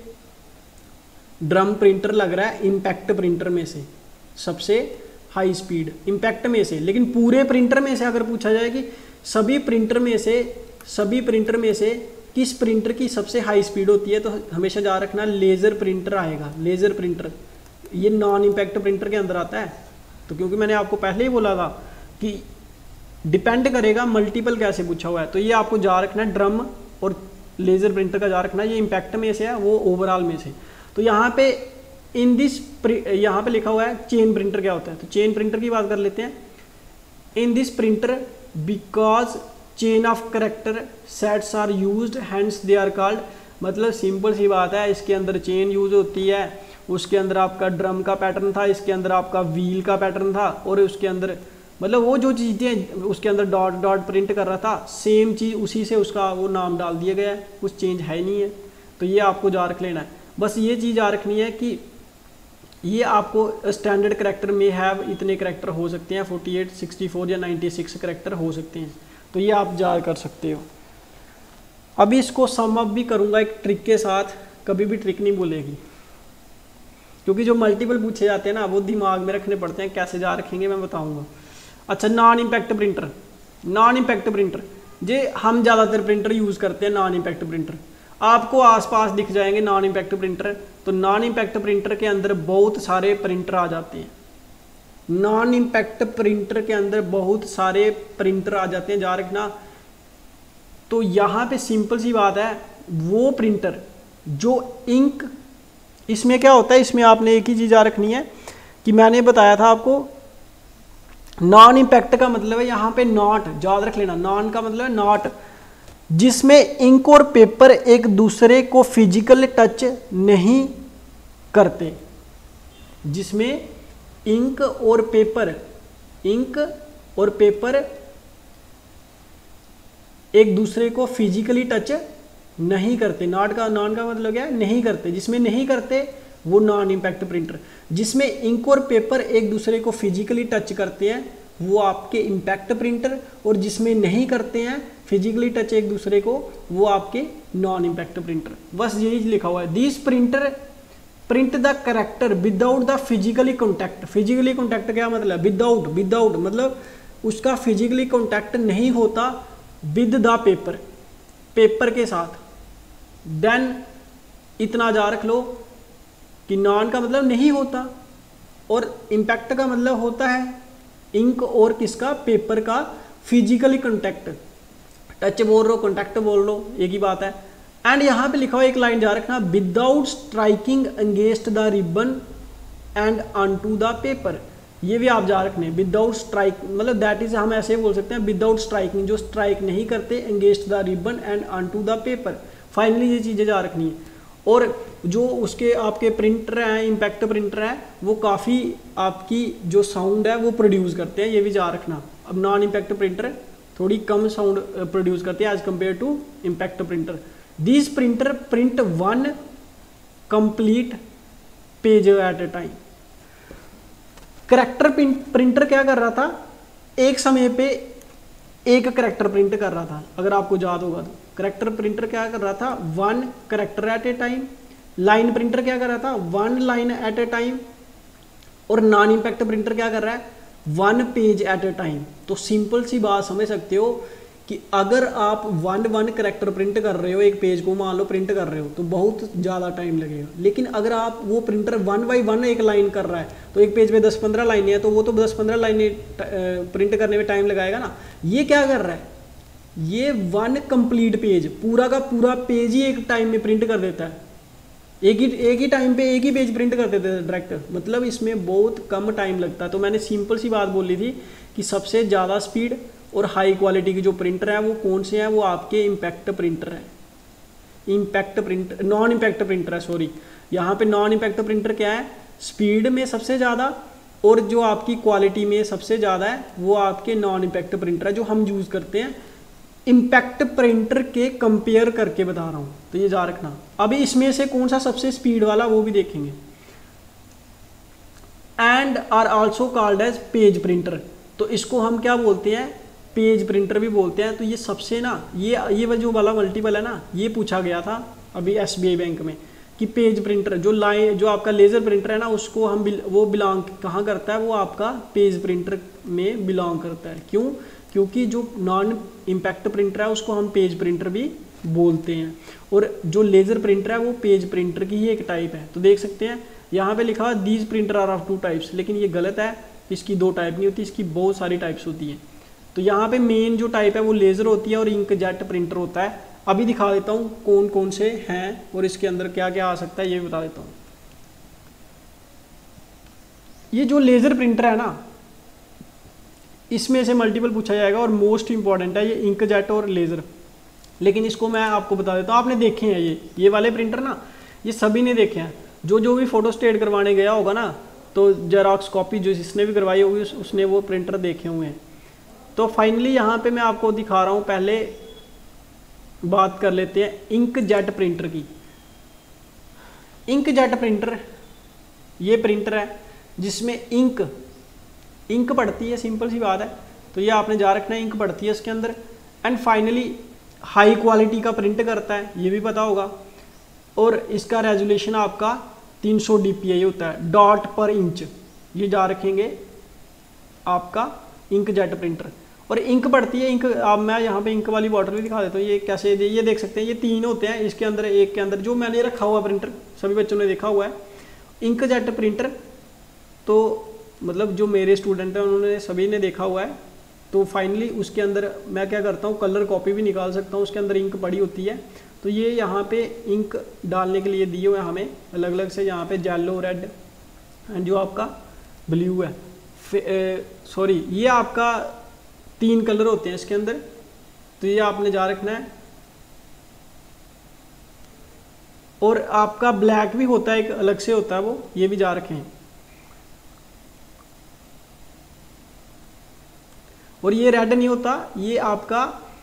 ड्रम प्रिंटर लग रहा है इम्पैक्ट प्रिंटर में से सबसे हाई स्पीड इम्पैक्ट में से। लेकिन पूरे प्रिंटर में से अगर पूछा जाए कि सभी प्रिंटर में से सभी प्रिंटर में से किस प्रिंटर की सबसे हाई स्पीड होती है, तो हमेशा जा रखना लेज़र प्रिंटर आएगा। लेज़र प्रिंटर ये नॉन इम्पैक्ट प्रिंटर के अंदर आता है। तो क्योंकि मैंने आपको पहले ही बोला था कि डिपेंड करेगा मल्टीपल कैसे पूछा हुआ है, तो ये आपको जा रखना है ड्रम और लेज़र प्रिंटर का जा रखना है। ये इम्पैक्ट में से है, वो ओवरऑल में से। तो यहाँ पे इन दिस यहाँ पे लिखा हुआ है चेन प्रिंटर क्या होता है, तो चेन प्रिंटर की बात कर लेते हैं। In this printer because chain of character sets are used hence they are called, मतलब सिंपल सी बात है, इसके अंदर चेन यूज होती है, उसके अंदर आपका ड्रम का पैटर्न था, इसके अंदर आपका व्हील का पैटर्न था, और उसके अंदर मतलब वो जो चीज़ें उसके अंदर डॉट डॉट प्रिंट कर रहा था सेम चीज़ उसी से उसका वो नाम डाल दिया गया है, कुछ चेंज है नहीं है। तो ये आपको जा रख लेना है। बस ये चीज़ आ रखनी है कि ये आपको स्टैंडर्ड करेक्टर में हैव इतने करेक्टर हो सकते हैं, अड़तालीस, चौंसठ या छियानवे करेक्टर हो सकते हैं। तो ये आप जा कर सकते हो। अभी इसको सम अप भी करूँगा एक ट्रिक के साथ, कभी भी ट्रिक नहीं बोलेगी, क्योंकि जो मल्टीपल पूछे जाते हैं ना वो दिमाग में रखने पड़ते हैं, कैसे जा रखेंगे मैं बताऊँगा। अच्छा, non impact printer, non impact printer जे हम ज़्यादातर प्रिंटर यूज़ करते हैं नॉन इम्पैक्ट प्रिंटर, आपको आसपास दिख जाएंगे नॉन इम्पैक्ट प्रिंटर। तो नॉन इम्पैक्ट प्रिंटर के अंदर बहुत सारे प्रिंटर आ जाते हैं। नॉन इम्पैक्ट प्रिंटर के अंदर बहुत सारे प्रिंटर आ जाते हैं, जा रखना। तो यहाँ पे सिंपल सी बात है, वो प्रिंटर जो इंक, इसमें क्या होता है, इसमें आपने एक ही चीज़ आ रखनी है कि मैंने बताया था आपको नॉन इम्पैक्ट का मतलब है यहाँ पे नॉट, याद रख लेना, नॉन का मतलब है नॉट, जिसमें इंक और पेपर एक दूसरे को फिजिकल टच नहीं करते, जिसमें इंक और पेपर इंक और पेपर एक दूसरे को फिजिकली टच नहीं करते। नॉट का नॉन का मतलब क्या है, नहीं करते, जिसमें नहीं करते वो नॉन इम्पैक्ट प्रिंटर। जिसमें इंक और पेपर एक दूसरे को फिजिकली टच करते हैं वो आपके इम्पैक्ट प्रिंटर, और जिसमें नहीं करते हैं फिजिकली टच एक दूसरे को वो आपके नॉन इम्पैक्ट प्रिंटर। बस यही लिखा हुआ है, this printer print the character without the physically contact. Physically contact क्या मतलब, विदाउट विदाउट मतलब उसका फिजिकली कॉन्टैक्ट नहीं होता विद द पेपर, पेपर के साथ। देन इतना जा रख लो कि नॉन का मतलब नहीं होता और इम्पैक्ट का मतलब होता है इंक और किसका, पेपर का फिजिकली कॉन्टैक्ट। टच बोल लो कॉन्टैक्ट बोल लो एक ही बात है। एंड यहाँ पे लिखा हुआ एक लाइन जा रखना, without striking against the ribbon and on to the paper. ये भी आप जा रखने, विदाउट स्ट्राइक मतलब दैट इज, हम ऐसे बोल सकते हैं विदाउट स्ट्राइकिंग, जो स्ट्राइक नहीं करते against the ribbon and on to the paper. Finally ये चीज़ें जा रखनी है। और जो उसके आपके प्रिंटर हैं, इम्पैक्ट प्रिंटर हैं, वो काफ़ी आपकी जो साउंड है वो प्रोड्यूस करते हैं, ये भी जा रखना। अब नॉन इम्पैक्ट प्रिंटर थोड़ी कम साउंड प्रोड्यूस करते हैं as compare to impact printer. This printer print one complete page at a time. Character printer क्या कर रहा था, एक समय पे एक करेक्टर प्रिंट कर रहा था, अगर आपको याद होगा तो। करेक्टर प्रिंटर क्या कर रहा था, one character at a time. Line printer क्या कर रहा था, one line at a time. और नॉन इम्पैक्ट प्रिंटर क्या कर रहा है, one page at a time. तो सिंपल सी बात समझ सकते हो कि अगर आप वन वन करेक्टर प्रिंट कर रहे हो, एक पेज को मान लो प्रिंट कर रहे हो, तो बहुत ज़्यादा टाइम लगेगा। लेकिन अगर आप वो प्रिंटर वन बाई वन एक लाइन कर रहा है, तो एक पेज पे दस पंद्रह लाइनें हैं, तो वो तो दस पंद्रह लाइनें प्रिंट करने में टाइम लगाएगा ना। ये क्या कर रहा है, ये वन कंप्लीट पेज, पूरा का पूरा पेज ही एक टाइम में प्रिंट कर देता है, एक ही एक ही टाइम पे एक ही पेज प्रिंट कर देते थे डायरेक्ट। मतलब इसमें बहुत कम टाइम लगता है। तो मैंने सिंपल सी बात बोली थी कि सबसे ज़्यादा स्पीड और हाई क्वालिटी की जो प्रिंटर है वो कौन से हैं, वो आपके इम्पैक्ट प्रिंटर है। Impact printer, non impact printer है, सॉरी यहाँ पे नॉन इम्पैक्ट प्रिंटर क्या है, स्पीड में सबसे ज़्यादा और जो आपकी क्वालिटी में सबसे ज़्यादा है वो आपके नॉन इम्पैक्ट प्रिंटर है जो हम यूज़ करते हैं। इम्पैक्ट प्रिंटर के कंपेयर करके बता रहा हूँ, तो ये जा रखना। अभी इसमें से कौन सा सबसे स्पीड वाला वो भी देखेंगे। And are also called as page printer, तो इसको हम क्या बोलते हैं, पेज प्रिंटर भी बोलते हैं। तो ये सबसे ना ये ये जो वाला मल्टीपल है ना, ये पूछा गया था अभी एस बी आई बैंक में कि पेज प्रिंटर जो लाइन जो आपका लेज़र प्रिंटर है ना उसको हम बिल, वो बिलोंग कहाँ करता है, वो आपका पेज प्रिंटर में बिलोंग करता है। क्यों? क्योंकि जो नॉन इम्पैक्ट प्रिंटर है उसको हम पेज प्रिंटर भी बोलते हैं और जो लेज़र प्रिंटर है वो पेज प्रिंटर की ही एक टाइप है। तो देख सकते हैं यहाँ पे लिखा हुआ these printer are of two types, लेकिन ये गलत है, इसकी दो टाइप नहीं होती, इसकी बहुत सारी टाइप्स होती हैं। तो यहाँ पे मेन जो टाइप है वो लेज़र होती है और इंकजेट प्रिंटर होता है। अभी दिखा देता हूँ कौन कौन से हैं और इसके अंदर क्या क्या आ सकता है ये भी बता देता हूँ। ये जो लेज़र प्रिंटर है ना इसमें से मल्टीपल पूछा जाएगा और मोस्ट इंपॉर्टेंट है ये इंकजेट और लेज़र, लेकिन इसको मैं आपको बता देता हूँ। आपने देखे हैं ये ये वाले प्रिंटर ना, ये सभी ने देखे हैं। जो जो भी फोटो स्टेट करवाने गया होगा ना, तो जेरॉक्स कॉपी जो जिसने भी करवाई होगी उसने वो प्रिंटर देखे हुए हैं। तो फाइनली यहाँ पे मैं आपको दिखा रहा हूँ, पहले बात कर लेते हैं इंकजेट प्रिंटर की। इंकजेट प्रिंटर ये प्रिंटर है जिसमें इंक इंक पड़ती है, सिंपल सी बात है। तो ये आपने जा रखना है, इंक पड़ती है इसके अंदर। एंड फाइनली हाई क्वालिटी का प्रिंट करता है, ये भी पता होगा। और इसका रेजोल्यूशन आपका तीन सौ डी पी आई होता है, डॉट पर इंच। ये जा रखेंगे आपका इंकजेट प्रिंटर। और इंक पड़ती है, इंक अब मैं यहाँ पे इंक वाली बॉटल भी दिखा देता हूँ। ये कैसे, ये देख सकते हैं, ये तीन होते हैं इसके अंदर। एक के अंदर जो मैंने रखा हुआ प्रिंटर सभी बच्चों ने देखा हुआ है इंकजेट प्रिंटर, तो मतलब जो मेरे स्टूडेंट हैं उन्होंने सभी ने देखा हुआ है। तो फाइनली उसके अंदर मैं क्या करता हूँ, कलर कॉपी भी निकाल सकता हूँ, उसके अंदर इंक पड़ी होती है। तो ये यहाँ पे इंक डालने के लिए दिए हुए हैं हमें अलग अलग से, यहाँ पे येलो, रेड एंड जो आपका ब्लू है, सॉरी ये आपका तीन कलर होते हैं इसके अंदर। तो ये आपने जा रखना है। और आपका ब्लैक भी होता है, एक अलग से होता है वो, ये भी जा रखे हैं। और ये रेड नहीं होता, ये आपका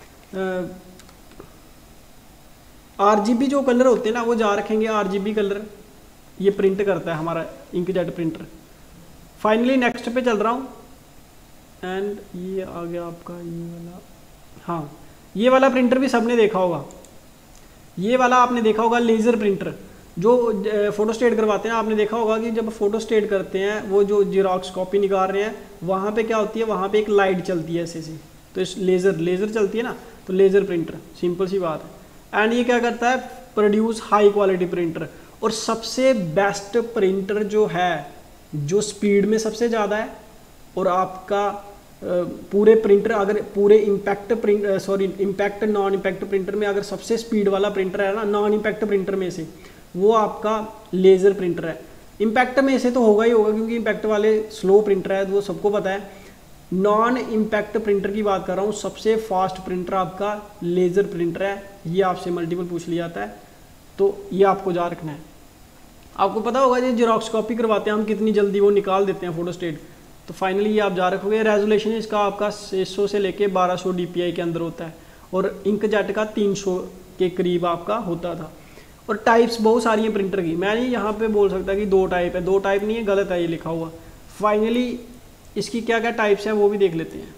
आरजीबी जो कलर होते हैं ना वो जा रखेंगे, आरजीबी कलर ये प्रिंट करता है हमारा इंकजेट प्रिंटर। फाइनली नेक्स्ट पे चल रहा हूँ। एंड ये आ गया आपका ये वाला, हाँ ये वाला प्रिंटर भी सबने देखा होगा। ये वाला आपने देखा होगा लेज़र प्रिंटर, जो फोटो स्टेट करवाते हैं। आपने देखा होगा कि जब फोटो स्टेट करते हैं वो जो जेरॉक्स कॉपी निकाल रहे हैं वहाँ पे क्या होती है, वहाँ पे एक लाइट चलती है ऐसे से। तो इस लेज़र लेज़र चलती है ना, तो लेज़र प्रिंटर, सिंपल सी बात है। एंड ये क्या करता है, प्रोड्यूस हाई क्वालिटी प्रिंटर। और सबसे बेस्ट प्रिंटर जो है, जो स्पीड में सबसे ज़्यादा है और आपका पूरे प्रिंटर, अगर पूरे impact print sorry impact non impact printer में अगर सबसे स्पीड वाला प्रिंटर है ना नॉन इम्पैक्ट प्रिंटर में से, वो आपका लेज़र प्रिंटर है। इम्पैक्ट में से तो होगा ही होगा क्योंकि इम्पैक्ट वाले स्लो प्रिंटर है, वो सबको पता है। नॉन इम्पैक्ट प्रिंटर की बात कर रहा हूँ, सबसे फास्ट प्रिंटर आपका लेज़र प्रिंटर है। ये आपसे मल्टीपल पूछ लिया जाता है, तो ये आपको जा रखना है। आपको पता होगा ये जेरॉक्स कॉपी करवाते हैं हम, कितनी जल्दी वो निकाल देते हैं फोटो स्टेट। तो फाइनली ये आप जा रखोगे। रेजोल्यूशन इसका आपका छह सौ से लेके बारह सौ डी पी आई के अंदर होता है और इंकजेट का तीन सौ के करीब आपका होता था। और टाइप्स बहुत सारी हैं प्रिंटर की, मैं नहीं यहाँ पे बोल सकता कि दो टाइप है, दो टाइप नहीं है, गलत है ये लिखा हुआ। फाइनली इसकी क्या क्या टाइप्स हैं वो भी देख लेते हैं।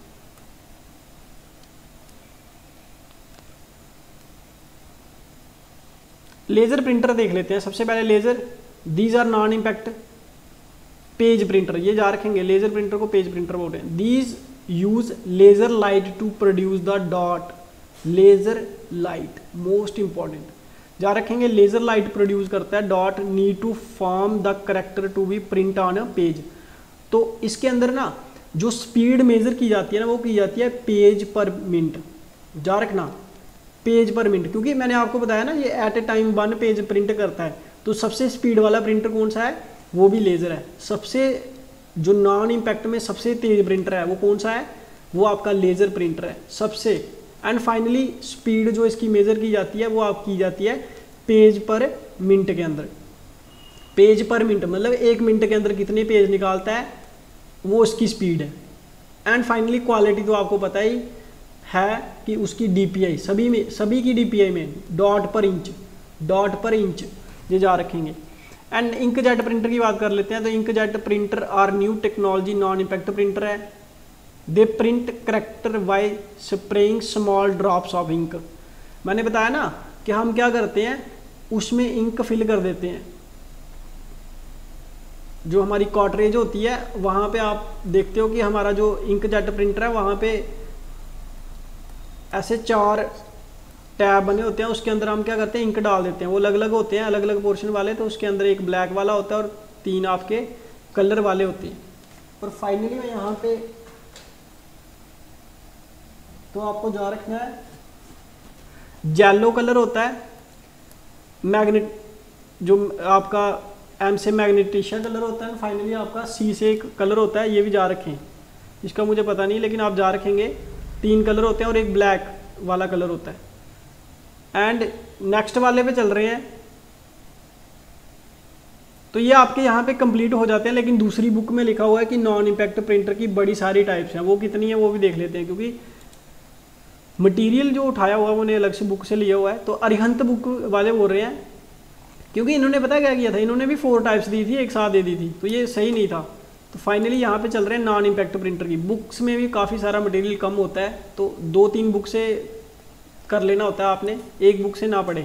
लेज़र प्रिंटर देख लेते हैं सबसे पहले। Laser, these are non impact page printer, ये जा रखेंगे। लेज़र प्रिंटर को पेज प्रिंटर बोलते हैं। These use laser light to produce the dot, laser light most important जा रखेंगे। लेज़र लाइट प्रोड्यूस करता है dot, need to form the character to be print on a page. तो इसके अंदर ना जो स्पीड मेजर की जाती है ना वो की जाती है पेज पर मिनट, जा रखना पेज पर मिनट। क्योंकि मैंने आपको बताया ना ये at a time one page print करता है, तो सबसे स्पीड वाला प्रिंटर कौन सा है, वो भी लेज़र है। सबसे जो नॉन इम्पैक्ट में सबसे तेज प्रिंटर है वो कौन सा है, वो आपका लेज़र प्रिंटर है सबसे। एंड फाइनली स्पीड जो इसकी मेजर की जाती है वो आप की जाती है पेज पर मिनट के अंदर। पेज पर मिनट मतलब एक मिनट के अंदर कितने पेज निकालता है, वो उसकी स्पीड है। एंड फाइनली क्वालिटी तो आपको पता ही है कि उसकी डीपीआई, सभी में सभी की डीपीआई में dot per inch, dot per inch ये जा रखेंगे। एंड इंकजेट प्रिंटर की बात कर लेते हैं। तो inkjet printer are new technology non impact printer है। They print character by spraying small drops of ink. मैंने बताया ना कि हम क्या करते हैं, उसमें इंक फिल कर देते हैं। जो हमारी कॉटरेज होती है वहाँ पे आप देखते हो कि हमारा जो इंकजेट प्रिंटर है वहाँ पे ऐसे चार टैब बने होते हैं, उसके अंदर हम क्या करते हैं, इंक डाल देते हैं। वो अलग अलग होते हैं, अलग अलग पोर्शन वाले। तो उसके अंदर एक ब्लैक वाला होता है और तीन आपके कलर वाले होते हैं। और फाइनली मैं यहाँ पे तो आपको जा रखना है, येलो कलर होता है, मैग्नेट जो आपका एम से मैग्नेटिशिया कलर होता है, फाइनली आपका सी से एक कलर होता है, ये भी जा रखें। इसका मुझे पता नहीं लेकिन आप जा रखेंगे। तीन कलर होते हैं और एक ब्लैक वाला कलर होता है। एंड नेक्स्ट वाले पे चल रहे हैं। तो ये आपके यहाँ पे कंप्लीट हो जाते हैं, लेकिन दूसरी बुक में लिखा हुआ है कि नॉन इम्पैक्ट प्रिंटर की बड़ी सारी टाइप्स हैं। वो कितनी है वो भी देख लेते हैं, क्योंकि मटेरियल जो उठाया हुआ वो ने अलग से बुक से लिया हुआ है। तो अरिहंत बुक वाले बोल रहे हैं, क्योंकि इन्होंने पता क्या किया था, इन्होंने भी फोर टाइप्स दी थी, एक साथ दे दी थी, तो ये सही नहीं था। तो फाइनली यहाँ पे चल रहे हैं नॉन इम्पैक्ट प्रिंटर की। बुक्स में भी काफ़ी सारा मटेरियल कम होता है, तो दो तीन बुक से कर लेना होता है आपने, एक बुक से ना पढ़े।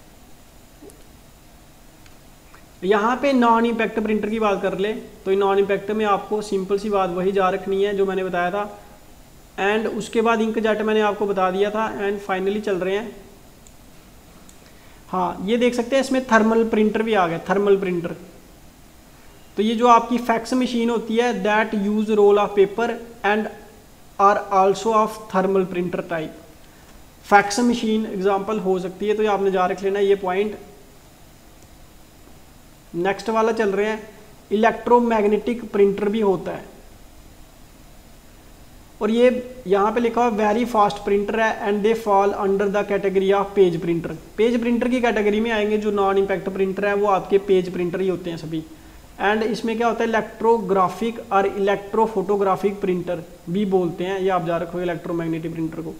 यहाँ पे नॉन इम्पैक्ट प्रिंटर की बात कर ले तो नॉन इम्पैक्ट में आपको सिंपल सी बात वही जा रखनी है जो मैंने बताया था। एंड उसके बाद इंकजेट मैंने आपको बता दिया था। एंड फाइनली चल रहे हैं, हाँ ये देख सकते हैं इसमें थर्मल प्रिंटर भी आ गया। थर्मल प्रिंटर तो ये जो आपकी फैक्स मशीन होती है, that use roll of paper and are also of thermal printer type. Fax machine example हो सकती है, तो ये आपने जा रख लेना ये पॉइंट। नेक्स्ट वाला चल रहे हैं, इलेक्ट्रोमैग्नेटिक प्रिंटर भी होता है, और ये यहाँ पे लिखा हुआ वेरी फास्ट प्रिंटर है। And they fall under the category of page printer. Page printer की कैटेगरी में आएंगे। जो नॉन इम्पैक्ट प्रिंटर है वो आपके पेज प्रिंटर ही होते हैं सभी। एंड इसमें क्या होता है, इलेक्ट्रोग्राफिक और इलेक्ट्रोफोटोग्राफिक प्रिंटर भी बोलते हैं। ये आप जा रखोगे इलेक्ट्रोमैग्नेटिक प्रिंटर को।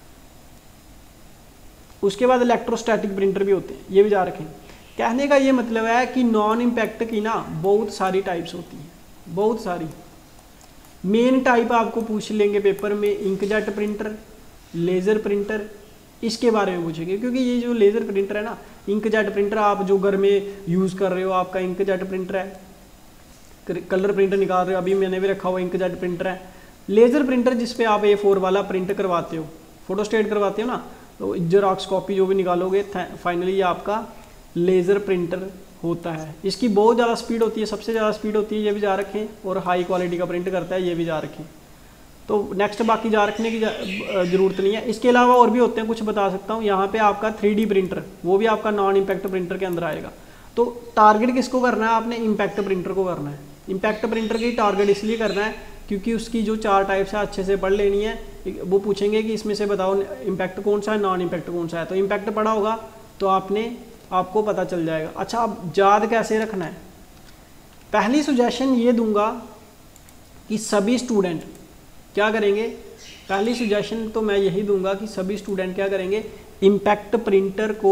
उसके बाद इलेक्ट्रोस्टैटिक प्रिंटर भी होते हैं, ये भी जा रखें। कहने का ये मतलब है कि नॉन इम्पैक्ट की ना बहुत सारी टाइप्स होती हैं, बहुत सारी। मेन टाइप आपको पूछ लेंगे पेपर में, इंकजेट प्रिंटर, लेज़र प्रिंटर, इसके बारे में पूछेंगे। क्योंकि ये जो लेज़र प्रिंटर है ना, इंकजेट प्रिंटर आप जो घर में यूज़ कर रहे हो आपका इंकजेट प्रिंटर है, कलर प्रिंटर निकाल रहे हो, अभी मैंने भी रखा हुआ इंकजेट प्रिंटर है। लेज़र प्रिंटर जिस पे आप ए फोर वाला प्रिंट करवाते हो, फोटोस्टेट करवाते हो ना, तो जेरॉक्स कॉपी जो भी निकालोगे, फाइनली ये आपका लेज़र प्रिंटर होता है। इसकी बहुत ज़्यादा स्पीड होती है, सबसे ज़्यादा स्पीड होती है, ये भी जा रखें। और हाई क्वालिटी का प्रिंट करता है, ये भी जा रखें। तो नेक्स्ट बाकी जा रखने की ज़रूरत नहीं है। इसके अलावा और भी होते हैं, कुछ बता सकता हूँ। यहाँ पे आपका थ्री डी प्रिंटर, वो भी आपका नॉन इम्पैक्ट प्रिंटर के अंदर आएगा। तो टारगेट किसको करना है आपने, इम्पैक्ट प्रिंटर को करना है। इम्पैक्ट प्रिंटर की टारगेट इसलिए करना है क्योंकि उसकी जो चार टाइप्स है अच्छे से पढ़ लेनी है। वो पूछेंगे कि इसमें से बताओ इम्पैक्ट कौन सा है, नॉन इम्पैक्ट कौन सा है। तो इम्पैक्ट पढ़ा होगा तो आपने आपको पता चल जाएगा। अच्छा, अब याद कैसे रखना है, पहली सजेशन ये दूंगा कि सभी स्टूडेंट क्या करेंगे। पहली सजेशन तो मैं यही दूंगा कि सभी स्टूडेंट क्या करेंगे, इम्पैक्ट प्रिंटर को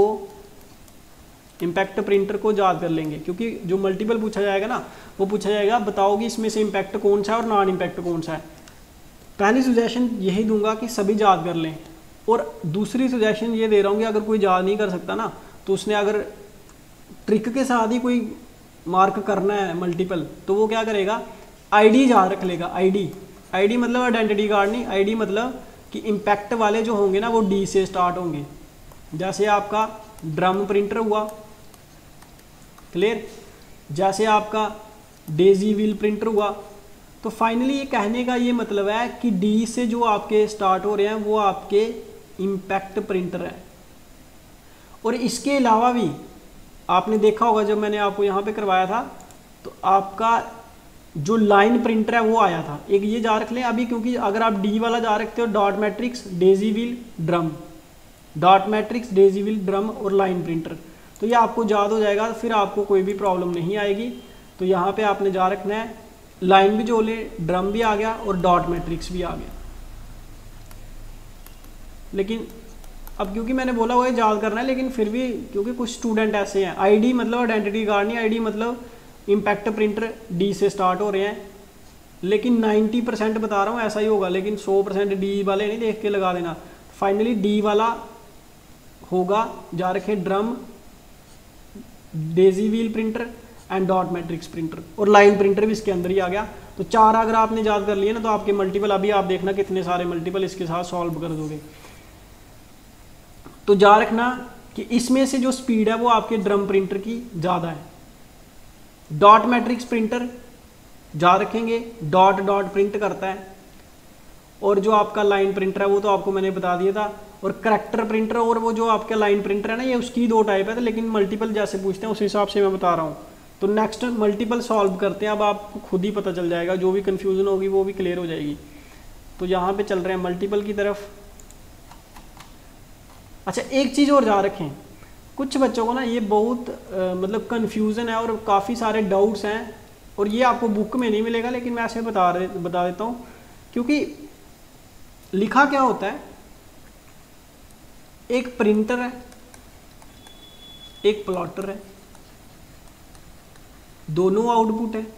इम्पैक्ट प्रिंटर को याद कर लेंगे। क्योंकि जो मल्टीपल पूछा जाएगा ना, वो पूछा जाएगा बताओगी इसमें से इम्पैक्ट कौन सा है और नॉन इम्पैक्ट कौन सा है। पहली सजेशन यही दूंगा कि सभी याद कर लें। और दूसरी सजेशन ये दे रहा हूँ कि अगर कोई याद नहीं कर सकता ना, तो उसने अगर ट्रिक के साथ ही कोई मार्क करना है मल्टीपल, तो वो क्या करेगा, आईडी याद रख लेगा। आईडी आईडी मतलब आइडेंटिटी कार्ड नहीं, आईडी मतलब कि इम्पैक्ट वाले जो होंगे ना वो डी से स्टार्ट होंगे। जैसे आपका ड्रम प्रिंटर हुआ, क्लियर, जैसे आपका डेजी व्हील प्रिंटर हुआ। तो फाइनली ये कहने का ये मतलब है कि डी से जो आपके स्टार्ट हो रहे हैं वो आपके इम्पैक्ट प्रिंटर है। और इसके अलावा भी आपने देखा होगा, जब मैंने आपको यहाँ पे करवाया था तो आपका जो लाइन प्रिंटर है वो आया था एक, ये जा रख लें अभी। क्योंकि अगर आप डी वाला जा रखते हो, dot matrix, daisy wheel, drum, dot matrix, daisy wheel, drum और लाइन प्रिंटर, तो ये आपको याद हो जाएगा, फिर आपको कोई भी प्रॉब्लम नहीं आएगी। तो यहाँ पे आपने जा रखना है लाइन भी जो ले, ड्रम भी आ गया और डॉट मैट्रिक्स भी आ गया। लेकिन अब क्योंकि मैंने बोला हुआ है याद करना है, लेकिन फिर भी क्योंकि कुछ स्टूडेंट ऐसे हैं, आईडी मतलब आइडेंटिटी कार्ड नहीं, आईडी मतलब इम्पैक्ट प्रिंटर डी से स्टार्ट हो रहे हैं, लेकिन नब्बे परसेंट बता रहा हूँ ऐसा ही होगा, लेकिन सौ परसेंट डी वाले नहीं देख के लगा देना। फाइनली डी वाला होगा जा रखे drum, daisy wheel printer and dot matrix printer, और लाइन प्रिंटर भी इसके अंदर ही आ गया। तो चार अगर आपने याद कर लिए ना तो आपके मल्टीपल, अभी आप देखना कितने सारे मल्टीपल इसके साथ सॉल्व कर दोगे। तो जा रखना कि इसमें से जो स्पीड है वो आपके ड्रम प्रिंटर की ज़्यादा है। डॉट मैट्रिक्स प्रिंटर जा रखेंगे डॉट डॉट प्रिंट करता है, और जो आपका लाइन प्रिंटर है वो तो आपको मैंने बता दिया था। और करैक्टर प्रिंटर और वो जो आपका लाइन प्रिंटर है ना, ये उसकी दो टाइप है, लेकिन मल्टीपल जैसे पूछते हैं उस हिसाब से मैं बता रहा हूँ। तो नेक्स्ट मल्टीपल सॉल्व करते हैं, अब आपको खुद ही पता चल जाएगा, जो भी कन्फ्यूजन होगी वो भी क्लियर हो जाएगी। तो यहाँ पे चल रहे हैं मल्टीपल की तरफ। अच्छा एक चीज़ और जा रखें, कुछ बच्चों को ना ये बहुत आ, मतलब कन्फ्यूज़न है और काफ़ी सारे डाउट्स हैं, और ये आपको बुक में नहीं मिलेगा, लेकिन मैं ऐसे बता रहे बता देता हूँ। क्योंकि लिखा क्या होता है, एक प्रिंटर है, एक प्लॉटर है, दोनों आउटपुट है।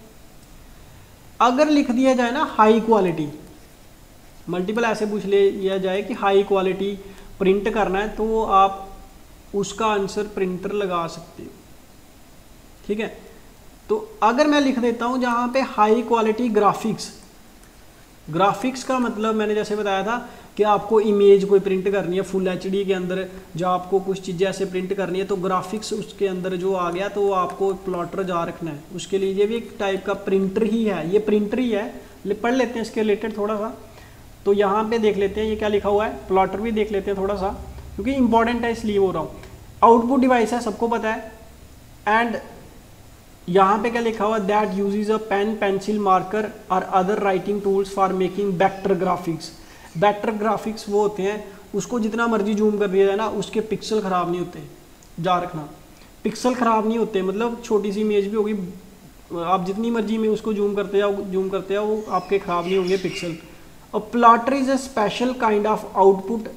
अगर लिख दिया जाए ना हाई क्वालिटी, मल्टीपल ऐसे पूछ लिया जाए कि हाई क्वालिटी प्रिंट करना है, तो आप उसका आंसर प्रिंटर लगा सकते हो, ठीक है। तो अगर मैं लिख देता हूं जहां पे हाई क्वालिटी ग्राफिक्स, ग्राफिक्स का मतलब मैंने जैसे बताया था कि आपको इमेज कोई प्रिंट करनी है फुल एचडी के अंदर, जो आपको कुछ चीज़ें ऐसे प्रिंट करनी है, तो ग्राफिक्स उसके अंदर जो आ गया तो आपको प्लॉटर जा रखना है उसके लिए। ये भी एक टाइप का प्रिंटर ही है, ये प्रिंटर ही है। पढ़ लेते हैं इसके रिलेटेड थोड़ा सा। तो यहाँ पे देख लेते हैं ये क्या लिखा हुआ है, प्लॉटर भी देख लेते हैं थोड़ा सा, क्योंकि इंपॉर्टेंट है इसलिए बोल रहा हूँ। आउटपुट डिवाइस है, सबको पता है। एंड यहाँ पे क्या लिखा हुआ, that uses a pen, pencil, marker और other writing tools for making vector graphics. Vector graphics वो होते हैं, उसको जितना मर्जी जूम कर दिया जाए ना, उसके पिक्सल खराब नहीं होते, जा रखना। पिक्सल खराब नहीं होते, मतलब छोटी सी इमेज भी होगी, आप जितनी मर्जी में उसको जूम करते जाओ जूम करते जाओ वो आपके खराब नहीं होंगे पिक्सल। और plotter is a special kind of output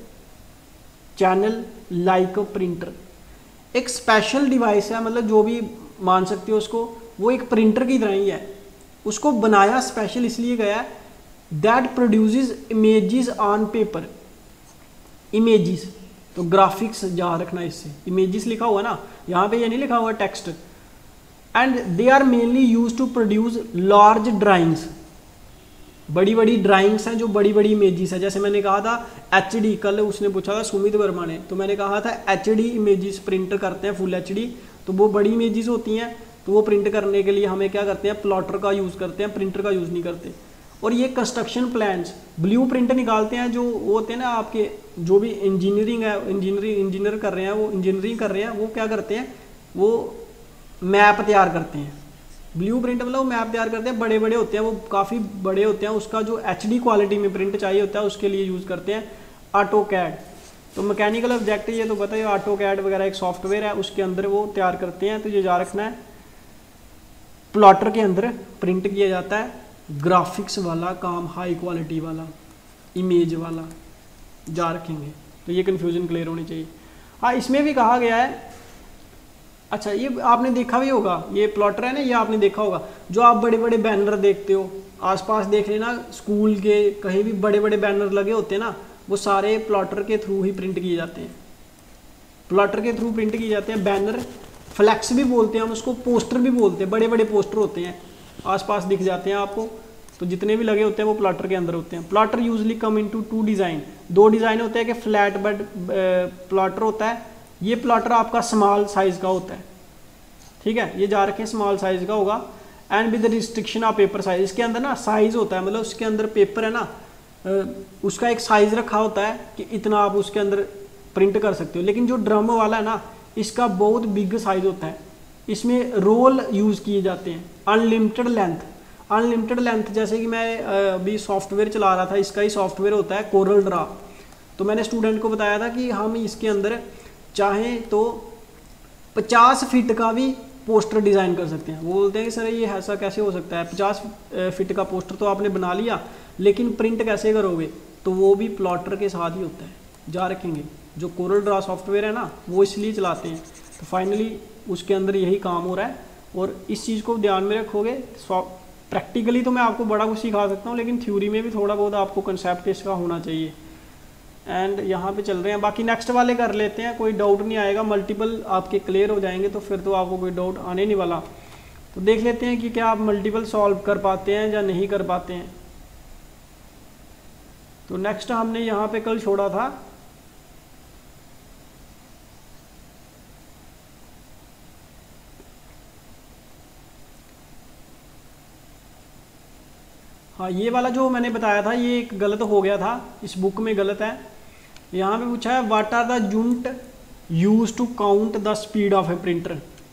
channel like a printer. एक स्पेशल डिवाइस है, मतलब जो भी मान सकते हो उसको, वो एक प्रिंटर की तरह ही है। उसको बनाया स्पेशल इसलिए गया that produces images on paper. Images तो ग्राफिक्स जा रखना, इससे इमेजेस लिखा हुआ ना, यहाँ पे ये नहीं लिखा हुआ text. And they are mainly use to produce large drawings. बड़ी बड़ी ड्राइंग्स हैं जो बड़ी बड़ी इमेजेस है। जैसे मैंने कहा था एच डी, कल उसने पूछा था सुमित वर्मा ने, तो मैंने कहा था एच डी इमेजेस प्रिंट करते हैं फुल एच डी, तो वो बड़ी इमेजेस होती हैं। तो वो प्रिंट करने के लिए हमें क्या करते हैं, प्लॉटर का यूज़ करते हैं, प्रिंटर का यूज़ नहीं करते। और ये कंस्ट्रक्शन प्लान्स, ब्लू प्रिंट निकालते हैं, जो वो होते हैं ना आपके, जो भी इंजीनियरिंग है, इंजीनियरिंग इंजीनियर कर रहे हैं, वो इंजीनियरिंग कर रहे हैं, वो क्या करते हैं, वो मैप तैयार करते हैं। ब्लू प्रिंट मतलब वो मैप तैयार करते हैं, बड़े बड़े होते हैं, वो काफ़ी बड़े होते हैं, उसका जो एच डी क्वालिटी में प्रिंट चाहिए होता है उसके लिए यूज़ करते हैं ऑटो कैड। तो मैकेनिकल ऑब्जेक्ट ये तो पता है, ऑटो कैड वगैरह एक सॉफ्टवेयर है, उसके अंदर वो तैयार करते हैं। तो ये जा रखना है, प्लॉटर के अंदर प्रिंट किया जाता है ग्राफिक्स वाला काम, हाई क्वालिटी वाला, इमेज वाला जा रखेंगे। तो ये कन्फ्यूजन क्लियर होनी चाहिए। हाँ, इसमें भी कहा गया है, अच्छा ये आपने देखा भी होगा, ये प्लॉटर है ना, ये आपने देखा होगा, जो आप बड़े बड़े बैनर देखते हो आसपास देख लेना, स्कूल के कहीं भी बड़े बड़े बैनर लगे होते हैं ना, वो सारे प्लॉटर के थ्रू ही प्रिंट किए जाते हैं। प्लॉटर के थ्रू प्रिंट किए जाते हैं बैनर, फ्लैक्स भी बोलते हैं हम उसको, पोस्टर भी बोलते हैं, बड़े बड़े पोस्टर होते हैं आसपास दिख जाते हैं आपको। तो जितने भी लगे होते हैं वो प्लॉटर के अंदर होते हैं। Plotter usually come into two design, दो डिज़ाइन होते हैं कि फ्लैट बेड प्लॉटर होता है, ये प्लॉटर आपका स्मॉल साइज़ का होता है, ठीक है, ये जा रखे स्मॉल साइज़ का होगा। And with restriction of paper size, इसके अंदर ना साइज़ होता है, मतलब उसके अंदर पेपर है ना, उसका एक साइज़ रखा होता है कि इतना आप उसके अंदर प्रिंट कर सकते हो। लेकिन जो ड्रम वाला है ना, इसका बहुत बिग साइज़ होता है, इसमें रोल यूज़ किए जाते हैं, अनलिमिटेड लेंथ। अनलिमिटेड लेंथ जैसे कि मैं अभी सॉफ्टवेयर चला रहा था, इसका ही सॉफ्टवेयर होता है कोरल ड्रा। तो मैंने स्टूडेंट को बताया था कि हम इसके अंदर चाहें तो पचास फीट का भी पोस्टर डिज़ाइन कर सकते हैं। वो बोलते हैं कि सर ये ऐसा कैसे हो सकता है, पचास फीट का पोस्टर तो आपने बना लिया लेकिन प्रिंट कैसे करोगे, तो वो भी प्लॉटर के साथ ही होता है। जा रखेंगे जो कोरल ड्रा सॉफ्टवेयर है ना, वो इसलिए चलाते हैं, तो फाइनली उसके अंदर यही काम हो रहा है। और इस चीज़ को ध्यान में रखोगे, प्रैक्टिकली तो मैं आपको बड़ा कुछ सिखा सकता हूँ लेकिन थ्योरी में भी थोड़ा बहुत आपको कंसेप्ट इसका होना चाहिए। एंड यहाँ पे चल रहे हैं, बाकी नेक्स्ट वाले कर लेते हैं, कोई डाउट नहीं आएगा, मल्टीपल आपके क्लियर हो जाएंगे तो फिर तो आपको कोई डाउट आने नहीं वाला। तो देख लेते हैं कि क्या आप मल्टीपल सॉल्व कर पाते हैं या नहीं कर पाते हैं। तो नेक्स्ट हमने यहाँ पे कल छोड़ा था हाँ, ये वाला जो मैंने बताया था ये एक गलत हो गया था, इस बुक में गलत है। यहाँ पे पूछा है what are the unit use to count the speed of a printer.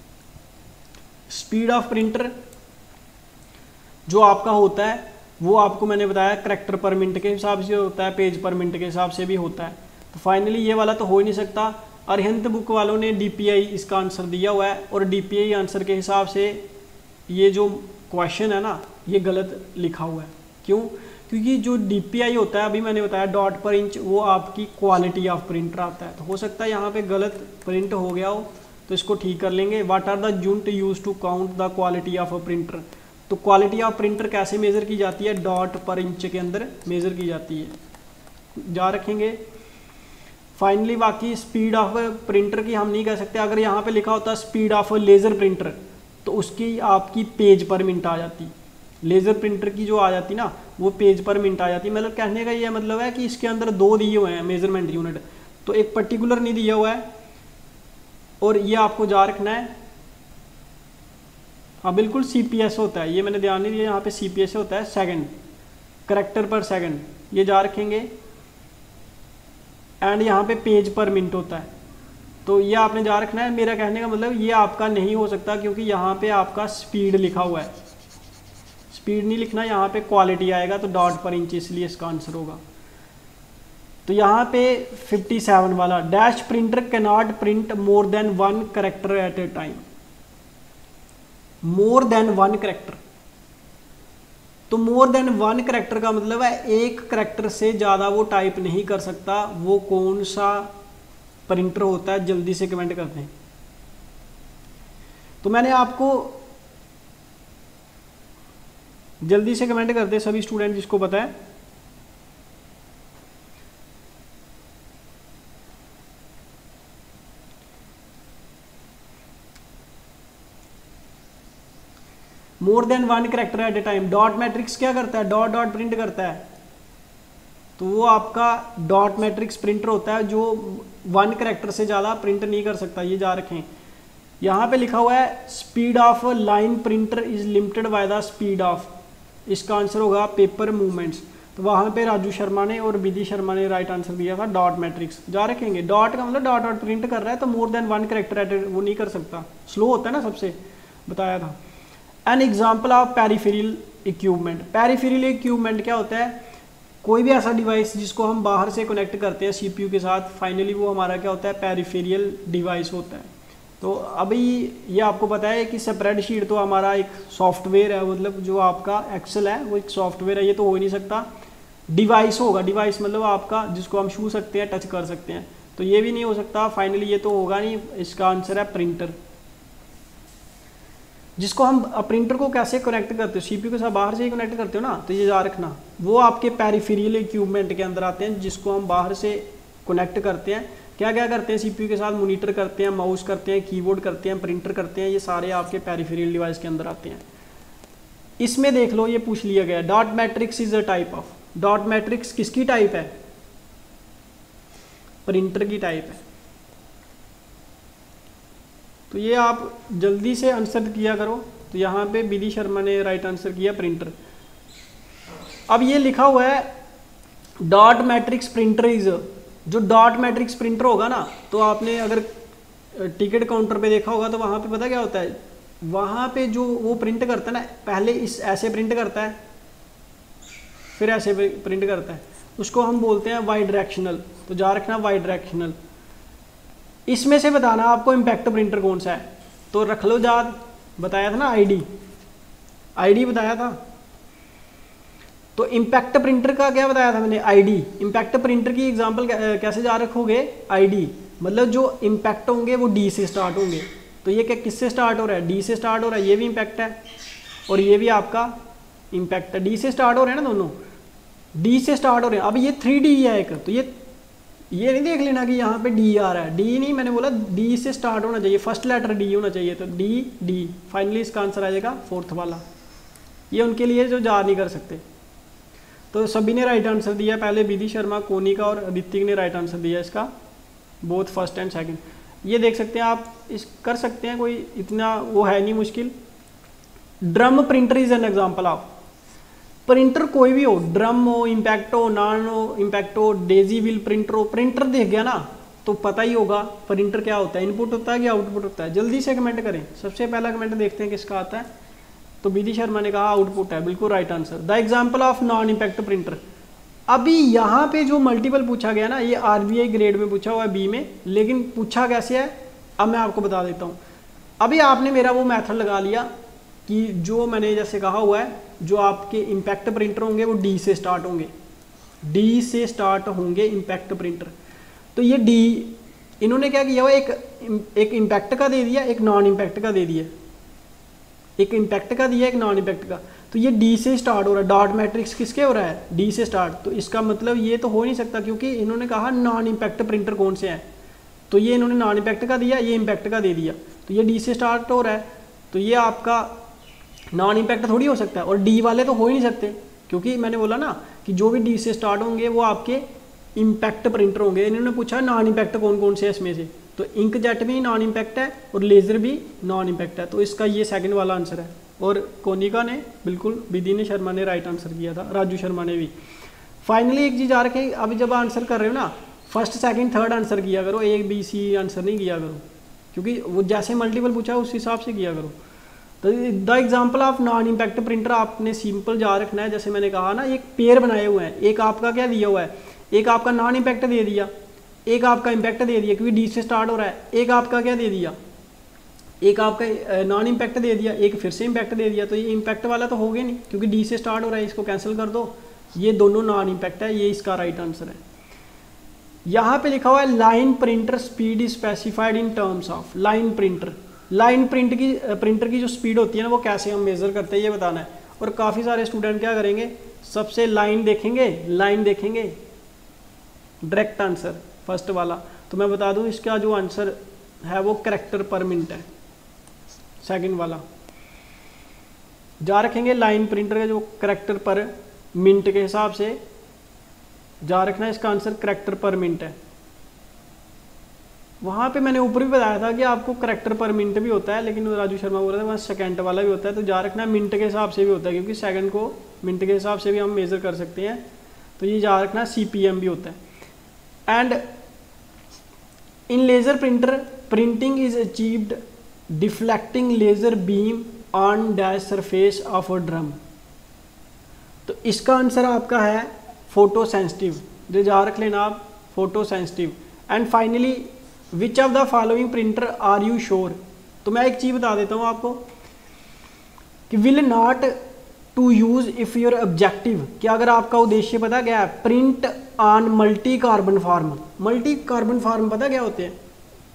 Speed of printer जो आपका होता है वो आपको मैंने बताया करैक्टर पर मिनट के हिसाब से होता है, पेज पर मिनट के हिसाब से भी होता है। तो फाइनली ये वाला तो हो ही नहीं सकता। अरिहंत बुक वालों ने डीपीआई इसका आंसर दिया हुआ है और डीपीआई आंसर के हिसाब से ये जो क्वेश्चन है ना ये गलत लिखा हुआ है। क्यों? क्योंकि जो डीपीआई होता है, अभी मैंने बताया डॉट पर इंच, वो आपकी क्वालिटी ऑफ प्रिंटर आता है। तो हो सकता है यहाँ पे गलत प्रिंट हो गया हो, तो इसको ठीक कर लेंगे। What are the unit use to count the quality of a printer. तो क्वालिटी ऑफ प्रिंटर कैसे मेज़र की जाती है? डॉट पर इंच के अंदर मेज़र की जाती है। जा रखेंगे। फाइनली बाकी स्पीड ऑफ प्रिंटर की हम नहीं कह सकते। अगर यहाँ पे लिखा होता स्पीड ऑफ लेज़र प्रिंटर तो उसकी आपकी पेज पर मिनट आ जाती। लेज़र प्रिंटर की जो आ जाती ना वो पेज पर मिनट आ जाती। मतलब कहने का ये मतलब है कि इसके अंदर दो दिए हुए हैं मेजरमेंट यूनिट, तो एक पर्टिकुलर नहीं दिया हुआ है और ये आपको जा रखना है। हाँ बिल्कुल सीपीएस होता है, ये मैंने ध्यान नहीं दिया, यहाँ पे सीपीएस होता है सेकंड, करैक्टर पर सेकंड, ये जा रखेंगे। एंड यहाँ पे पेज पर मिनट होता है, तो ये आपने जा रखना है। मेरा कहने का मतलब ये आपका नहीं हो सकता क्योंकि यहाँ पे आपका स्पीड लिखा हुआ है, स्पीड नहीं लिखना, यहाँ पे क्वालिटी आएगा तो डॉट पर इंच, इसलिए इसका आंसर होगा। तो यहाँ पे सत्तावन वाला dash printer can not print more than one character at a time. More than one character, तो मोर देन वन करेक्टर का मतलब है एक करेक्टर से ज़्यादा वो टाइप नहीं कर सकता। वो कौन सा प्रिंटर होता है जल्दी से कमेंट करते हैं। तो मैंने आपको जल्दी से कमेंट करते सभी स्टूडेंट जिसको पता है। More than one character at a time. Dot matrix क्या करता है? डॉट डॉट प्रिंट करता है, तो वो आपका डॉट मैट्रिक्स प्रिंटर होता है जो वन करेक्टर से ज़्यादा प्रिंट नहीं कर सकता। ये जा रखें। यहाँ पे लिखा हुआ है speed of line printer is limited by the speed of, इसका आंसर होगा पेपर मूवमेंट्स। तो वहाँ पे राजू शर्मा ने और विधि शर्मा ने राइट आंसर दिया था डॉट मैट्रिक्स। जा रखेंगे। डॉट का मतलब डॉट डॉट प्रिंट कर रहा है तो more than one character at वो नहीं कर सकता, स्लो होता है ना, सबसे बताया था। An example of peripheral equipment. Peripheral equipment क्या होता है? कोई भी ऐसा डिवाइस जिसको हम बाहर से कनेक्ट करते हैं सीपीयू के साथ, फाइनली वो हमारा क्या होता है? पेरिफेरल डिवाइस होता है। तो अभी ये आपको पता है कि स्प्रेडशीट तो हमारा एक सॉफ्टवेयर है, मतलब जो आपका एक्सेल है वो एक सॉफ्टवेयर है, ये तो हो ही नहीं सकता। डिवाइस होगा, डिवाइस मतलब आपका जिसको हम छू सकते हैं, टच कर सकते हैं, तो ये भी नहीं हो सकता। फाइनली ये तो होगा नहीं। इसका आंसर है प्रिंटर। जिसको हम प्रिंटर को कैसे कनेक्ट करते हो? सीपीयू के साथ बाहर से ही कनेक्ट करते हो ना, तो ये जा रखना। वो आपके पेरिफेरल इक्विपमेंट के अंदर आते हैं जिसको हम बाहर से कनेक्ट करते हैं। क्या क्या करते हैं सीपीयू के साथ? मॉनिटर करते हैं, माउस करते हैं, कीबोर्ड करते हैं, प्रिंटर करते हैं, ये सारे आपके पेरिफेरल डिवाइस के अंदर आते हैं। इसमें देख लो ये पूछ लिया गया dot matrix is a type of. Dot matrix किसकी टाइप है? प्रिंटर की टाइप है। तो ये आप जल्दी से आंसर किया करो। तो यहाँ पे विधि शर्मा ने राइट आंसर किया प्रिंटर। अब ये लिखा हुआ है डॉट मैट्रिक्स प्रिंटर इज, जो डॉट मैट्रिक्स प्रिंटर होगा ना, तो आपने अगर टिकट काउंटर पे देखा होगा तो वहाँ पे पता क्या होता है? वहाँ पे जो वो प्रिंट करता है ना, पहले इस ऐसे प्रिंट करता है, फिर ऐसे प्रिंट करता है, उसको हम बोलते हैं वाई डायरेक्शनल। तो जा रखना वाई डायरेक्शनल। इसमें से बताना आपको इम्पैक्ट प्रिंटर कौन सा है। तो रख लो याद, बताया था ना आईडी, आईडी बताया था। तो इम्पैक्ट प्रिंटर का क्या बताया था मैंने, आईडी। इम्पैक्ट प्रिंटर की एग्जांपल कैसे जा रखोगे, आईडी, मतलब जो इम्पैक्ट होंगे वो डी से स्टार्ट होंगे। तो ये क्या किससे स्टार्ट हो रहा है, डी से स्टार्ट हो रहा है, ये भी इम्पैक्ट है और ये भी आपका इम्पैक्ट है, डी से स्टार्ट हो रहे हैं ना दोनों, डी से स्टार्ट हो रहे हैं। अब ये थ्री डी है एक, तो ये ये नहीं देख लेना कि यहाँ पे डी आ रहा है, डी नहीं, मैंने बोला डी से स्टार्ट होना चाहिए, फर्स्ट लेटर डी होना चाहिए, तो डी डी फाइनली इसका आंसर आ जाएगा फोर्थ वाला। ये उनके लिए जो जा नहीं कर सकते। तो सभी ने राइट आंसर दिया, पहले विधि शर्मा, कोनिका और ऋतिक ने राइट आंसर दिया इसका, बोथ फर्स्ट एंड सेकंड। ये देख सकते हैं आप, इस कर सकते हैं, कोई इतना वो है नहीं मुश्किल। Drum printer is an example of, printer कोई भी हो, ड्रम हो, इम्पैक्ट हो, नॉन हो इम्पैक्ट हो, डेजी व्हील प्रिंटर हो, प्रिंटर देख गया ना तो पता ही होगा प्रिंटर क्या होता है, इनपुट होता है कि आउटपुट होता है। जल्दी से कमेंट करें, सबसे पहला कमेंट देखते हैं किसका आता है। तो विधि शर्मा ने कहा आउटपुट है, बिल्कुल right answer. The example of non impact printer, अभी यहाँ पे जो मल्टीपल पूछा गया ना, ये आरबीआई ग्रेड में पूछा हुआ है बी में, लेकिन पूछा कैसे है अब मैं आपको बता देता हूँ। अभी आपने मेरा वो मेथड लगा लिया कि जो मैंने जैसे कहा हुआ है, जो आपके इम्पैक्ट प्रिंटर होंगे वो डी से स्टार्ट होंगे, डी से स्टार्ट होंगे इम्पैक्ट प्रिंटर। तो ये डी इन्होंने क्या किया हुआ, एक एक इम्पैक्ट का दे दिया, एक नॉन इम्पैक्ट का दे दिया, एक इम्पैक्ट का दिया, एक नॉन इम्पैक्ट का। तो ये डी से स्टार्ट हो रहा है, डॉट मैट्रिक्स किसके हो रहा है, डी से स्टार्ट। तो इसका मतलब ये तो हो नहीं सकता, क्योंकि इन्होंने कहा नॉन इम्पैक्ट प्रिंटर कौन से हैं, तो ये इन्होंने नॉन इम्पैक्ट का दिया, ये इम्पैक्ट का दे दिया, तो ये डी से स्टार्ट हो रहा है। तो ये आपका नॉन इम्पैक्ट थोड़ी हो सकता है, और डी वाले तो हो ही नहीं सकते, क्योंकि मैंने बोला ना कि जो भी डी से स्टार्ट होंगे वो आपके इम्पैक्ट प्रिंटर होंगे। इन्होंने पूछा नॉन इम्पैक्ट कौन कौन से है इसमें से, तो इंक जेट भी नॉन इम्पैक्ट है और लेज़र भी नॉन इम्पैक्ट है, तो इसका ये सेकंड वाला आंसर है। और कोनिका ने बिल्कुल, विधि ने शर्मा ने राइट आंसर किया था, राजू शर्मा ने भी। फाइनली एक चीज़ आ रखी, अब जब आंसर कर रहे हो ना, फर्स्ट सेकंड थर्ड आंसर किया करो, ए बी सी आंसर नहीं किया करो, क्योंकि वो जैसे मल्टीपल पूछा उस हिसाब से किया करो। तो the example of non impact printer आपने सिंपल जा रखना है, जैसे मैंने कहा ना, एक पेयर बनाए हुए हैं, एक आपका क्या दिया हुआ है, एक आपका नॉन इम्पैक्ट दे दिया, एक आपका इम्पैक्ट दे दिया क्योंकि डी से स्टार्ट हो रहा है, एक आपका क्या दे दिया, एक आपका नॉन इम्पैक्ट दे दिया, एक फिर से इम्पैक्ट दे दिया। तो ये इम्पैक्ट वाला तो हो गया नहीं, क्योंकि डी से स्टार्ट हो रहा है, इसको कैंसिल कर दो, ये दोनों नॉन इम्पैक्ट है, ये इसका राइट आंसर है। यहाँ पे लिखा हुआ है line printer speed is specified in terms of, line printer, line print की प्रिंटर की जो स्पीड होती है ना, वो कैसे हम मेजर करते हैं ये बताना है। और काफ़ी सारे स्टूडेंट क्या करेंगे, सबसे लाइन देखेंगे, लाइन देखेंगे, डायरेक्ट आंसर फर्स्ट वाला। तो मैं बता दूं इसका जो आंसर है वो कैरेक्टर पर मिनट है, सेकंड वाला जा रखेंगे लाइन प्रिंटर का जो कैरेक्टर पर मिनट के हिसाब से जा रखना है, इसका आंसर कैरेक्टर पर मिनट है। वहाँ पे मैंने ऊपर भी बताया था कि आपको कैरेक्टर पर मिनट भी होता है, लेकिन राजू शर्मा बोल रहे थे वहाँ सेकंड वाला भी होता है, तो जा रखना है मिनट के हिसाब से भी होता है, क्योंकि सेकंड को मिनट के हिसाब से भी हम मेजर कर सकते हैं। तो ये जा रखना सी पी एम भी होता है। And in laser printer printing is achieved deflecting laser beam on dash surface of a drum. तो इसका आंसर आपका है फोटो सेंसिटिव, जो जा रख लेना आप, photo sensitive. And finally which of the following printer are you sure. तो मैं एक चीज़ बता देता हूँ आपको कि will not to use if your objective, कि अगर आपका उद्देश्य पता क्या है, print on multi carbon form. Multi carbon form पता क्या होते हैं,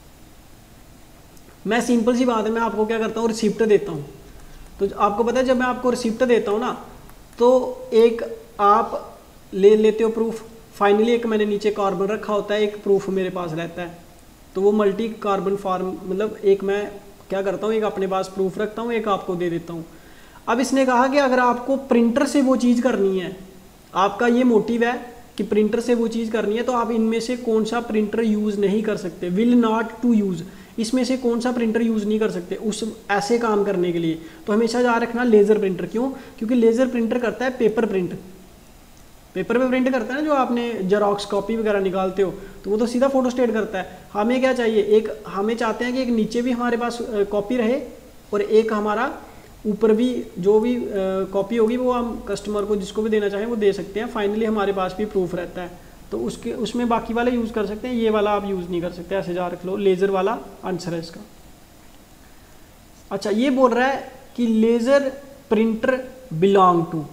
मैं सिंपल सी बात है, मैं आपको क्या करता हूँ, रिसिप्ट देता हूँ। तो आपको पता है जब मैं आपको रिसिप्ट देता हूँ ना, तो एक आप ले लेते हो प्रूफ, फाइनली एक मैंने नीचे कार्बन रखा होता है, एक प्रूफ मेरे पास रहता है, तो वो मल्टी कार्बन फॉर्म, मतलब एक मैं क्या करता हूँ, एक अपने पास प्रूफ रखता हूँ, एक आपको दे देता हूँ। अब इसने कहा कि अगर आपको प्रिंटर से वो चीज़ करनी है, आपका ये मोटिव है कि प्रिंटर से वो चीज़ करनी है, तो आप इनमें से कौन सा प्रिंटर यूज़ नहीं कर सकते, विल नॉट टू यूज़, इसमें से कौन सा प्रिंटर यूज़ नहीं कर सकते उस ऐसे काम करने के लिए। तो हमेशा याद रखना लेज़र प्रिंटर, क्यों, क्योंकि लेज़र प्रिंटर करता है पेपर प्रिंट, पेपर पे प्रिंट करता है ना, जो आपने जेरोक्स कॉपी वगैरह निकालते हो, तो वो तो सीधा फोटो स्टेट करता है। हमें क्या चाहिए, एक हमें चाहते हैं कि एक नीचे भी हमारे पास कॉपी रहे और एक हमारा ऊपर भी जो भी कॉपी होगी वो हम कस्टमर को जिसको भी देना चाहें वो दे सकते हैं। फाइनली हमारे पास भी प्रूफ रहता है। तो उसके उसमें बाकी वाले यूज़ कर सकते हैं, ये वाला आप यूज़ नहीं कर सकते, ऐसे जा रख लो, लेज़र वाला आंसर है इसका। अच्छा, ये बोल रहा है कि laser printer belong to,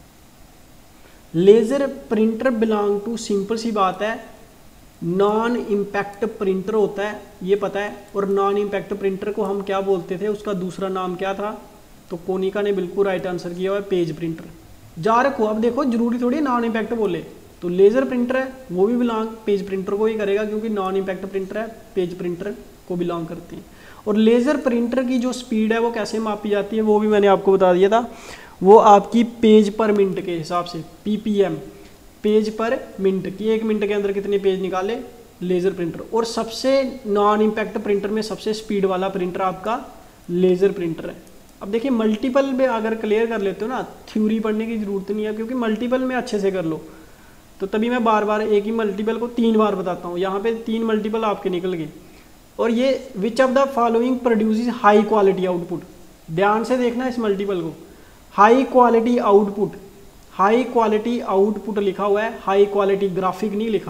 laser printer belong to, simple सी बात है, नॉन इम्पैक्ट प्रिंटर होता है, ये पता है। और नॉन इम्पैक्ट प्रिंटर को हम क्या बोलते थे, उसका दूसरा नाम क्या था, तो कोनिका ने बिल्कुल राइट आंसर किया हुआ है, पेज प्रिंटर। जा रखो, अब देखो जरूरी थोड़ी नॉन इम्पैक्ट बोले, तो लेज़र प्रिंटर है वो भी बिलोंग पेज प्रिंटर को ही करेगा, क्योंकि नॉन इम्पैक्ट प्रिंटर है, पेज प्रिंटर को बिलोंग करती है। और लेज़र प्रिंटर की जो स्पीड है वो कैसे मापी जाती है, वो भी मैंने आपको बता दिया था, वो आपकी पेज पर मिनट के हिसाब से, पीपीएम, पेज पर मिनट की, एक मिनट के अंदर कितने पेज निकाले लेज़र प्रिंटर। और सबसे नॉन इम्पैक्ट प्रिंटर में सबसे स्पीड वाला प्रिंटर आपका लेज़र प्रिंटर है। अब देखिए मल्टीपल में अगर क्लियर कर लेते हो ना, थ्योरी पढ़ने की जरूरत नहीं है, क्योंकि मल्टीपल में अच्छे से कर लो, तो तभी मैं बार बार एक ही मल्टीपल को तीन बार बताता हूँ। यहाँ पे तीन मल्टीपल आपके निकल गए। और ये which of the following produces high quality output, ध्यान से देखना इस मल्टीपल को, high quality output, high quality output लिखा हुआ है, हाई क्वालिटी ग्राफिक नहीं लिखा।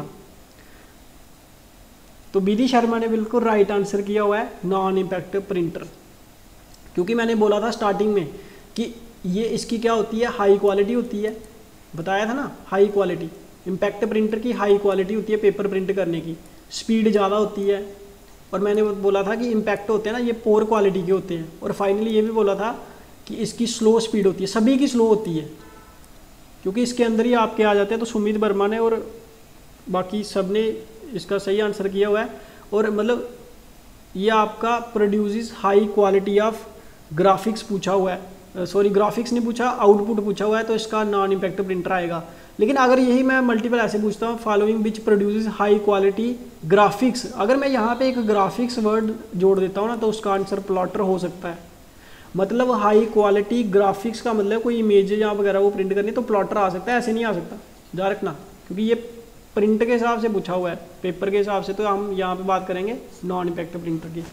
तो बीडी शर्मा ने बिल्कुल राइट आंसर किया हुआ है नॉन इम्पैक्ट प्रिंटर, क्योंकि मैंने बोला था स्टार्टिंग में कि ये इसकी क्या होती है, हाई क्वालिटी होती है, बताया था ना, हाई क्वालिटी। इम्पैक्ट प्रिंटर की हाई क्वालिटी होती है पेपर प्रिंट करने की, स्पीड ज़्यादा होती है। और मैंने बोला था कि इम्पैक्ट होते हैं ना, ये पोर क्वालिटी के होते हैं। और फाइनली ये भी बोला था कि इसकी स्लो स्पीड होती है, सभी की स्लो होती है, क्योंकि इसके अंदर ही आपके आ जाते हैं। तो सुमित वर्मा ने और बाकी सब ने इसका सही आंसर किया हुआ है। और मतलब ये आपका produces high quality of graphics पूछा हुआ है, सॉरी ग्राफिक्स नहीं पूछा, आउटपुट पूछा हुआ है, तो इसका नॉन इम्पैक्ट प्रिंटर आएगा। लेकिन अगर यही मैं मल्टीपल ऐसे पूछता हूँ, following which produces high quality graphics, अगर मैं यहाँ पे एक ग्राफिक्स वर्ड जोड़ देता हूँ ना, तो उसका आंसर प्लॉटर हो सकता है। मतलब हाई क्वालिटी ग्राफिक्स का मतलब कोई इमेज या वगैरह वो प्रिंट करनी, तो प्लॉटर आ सकता है, ऐसे नहीं आ सकता, जा रखना, क्योंकि ये प्रिंट के हिसाब से पूछा हुआ है, पेपर के हिसाब से। तो हम यहाँ पे बात करेंगे नॉन इम्पैक्ट प्रिंटर की।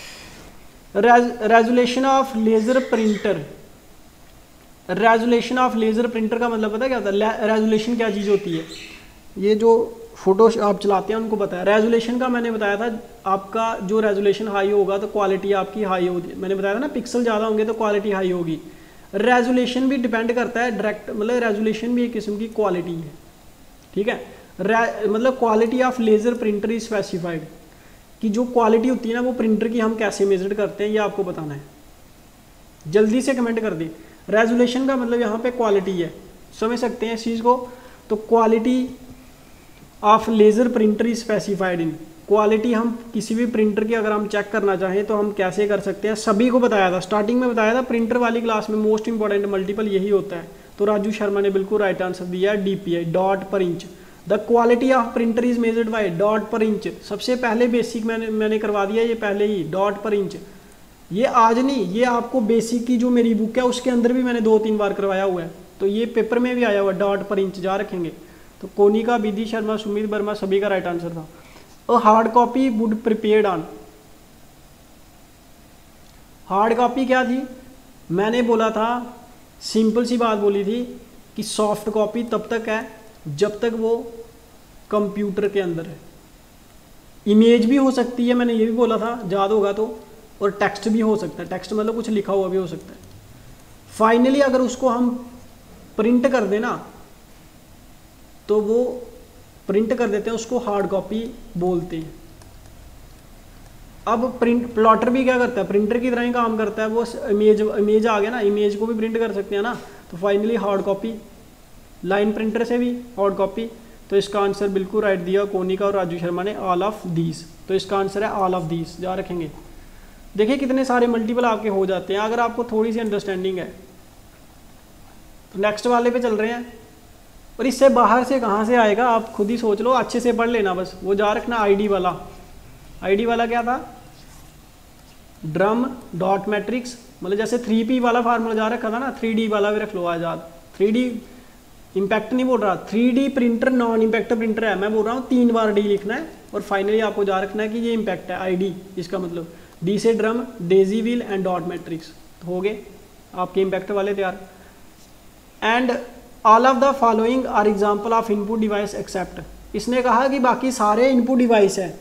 Resolution of laser printer, resolution of laser printer का मतलब पता है क्या होता है, रेजुलेशन क्या चीज़ होती है, ये जो फोटो आप चलाते हैं उनको पता है। रेजुलेशन का मैंने बताया था, आपका जो रेजुलेशन हाई होगा तो क्वालिटी आपकी हाई होगी, मैंने बताया था ना, पिक्सल ज़्यादा होंगे तो क्वालिटी हाई होगी। रेजुलेशन भी डिपेंड करता है डायरेक्ट, मतलब रेजुलेशन भी एक किस्म की क्वालिटी है, ठीक है। मतलब quality of laser printer is specified, कि जो क्वालिटी होती है ना वो प्रिंटर की हम कैसे मेजर करते हैं, ये आपको बताना है। जल्दी से कमेंट कर दी। रेजुलेशन का मतलब यहाँ पे क्वालिटी है, समझ सकते हैं इस चीज़ को। तो quality of laser printer is specified in, quality हम किसी भी प्रिंटर की अगर हम चेक करना चाहें तो हम कैसे कर सकते हैं, सभी को बताया था, स्टार्टिंग में बताया था, प्रिंटर वाली क्लास में मोस्ट इंपॉर्टेंट मल्टीपल यही होता है। तो राजू शर्मा ने बिल्कुल राइट आंसर दिया है, DPI, dot per inch. The quality of printer is measured by dot per inch, सबसे पहले बेसिक मैंने मैंने करवा दिया ये पहले ही, डॉट पर इंच। ये आज नहीं, ये आपको बेसिक की जो मेरी बुक है उसके अंदर भी मैंने दो तीन बार करवाया हुआ है, तो ये पेपर में भी आया हुआ है, डॉट पर इंच जा रखेंगे। तो कोनिका, बीडी शर्मा, सुमित वर्मा सभी का राइट आंसर था। A hard copy would prepared on, hard copy क्या थी, मैंने बोला था, सिंपल सी बात बोली थी कि सॉफ्ट कॉपी तब तक है जब तक वो कंप्यूटर के अंदर है। इमेज भी हो सकती है, मैंने ये भी बोला था, याद होगा तो, और टेक्स्ट भी हो सकता है, टेक्स्ट मतलब कुछ लिखा हुआ भी हो सकता है। फाइनली अगर उसको हम प्रिंट कर देना तो वो प्रिंट कर देते हैं, उसको हार्ड कॉपी बोलते हैं। अब प्रिंट प्लॉटर भी क्या करता है, प्रिंटर की तरह ही काम करता है, वो इमेज इमेज आ गया ना, इमेज को भी प्रिंट कर सकते हैं ना, तो finally hard copy, line printer से भी हार्ड कॉपी। तो इसका आंसर बिल्कुल राइट दिया कोनिका और राजू शर्मा ने, ऑल ऑफ दीज। तो इसका आंसर है ऑल ऑफ दीज, जा रखेंगे। देखिए कितने सारे मल्टीपल आपके हो जाते हैं अगर आपको थोड़ी सी अंडरस्टैंडिंग है। तो नेक्स्ट वाले पे चल रहे हैं, और इससे बाहर से कहाँ से आएगा आप खुद ही सोच लो, अच्छे से पढ़ लेना बस। वो जा रखना आईडी वाला, आईडी वाला क्या था, ड्रम डॉट मैट्रिक्स, मतलब जैसे थ्री पी वाला फार्मूला जा रखा था ना, थ्री डी वाला भी रख लो आजाद। थ्री डी इम्पैक्ट नहीं बोल रहा, three D printer non impact printer है, मैं बोल रहा हूँ तीन बार डी लिखना है, और फाइनली आपको जा रखना है कि ये इम्पैक्ट है, आईडी इसका मतलब, डी से drum, daisy wheel and dot matrix. तो हो गए आपके इम्पैक्ट वाले तैयार। And all of the following are example of input device except, इसने कहा कि बाकी सारे इनपुट डिवाइस है,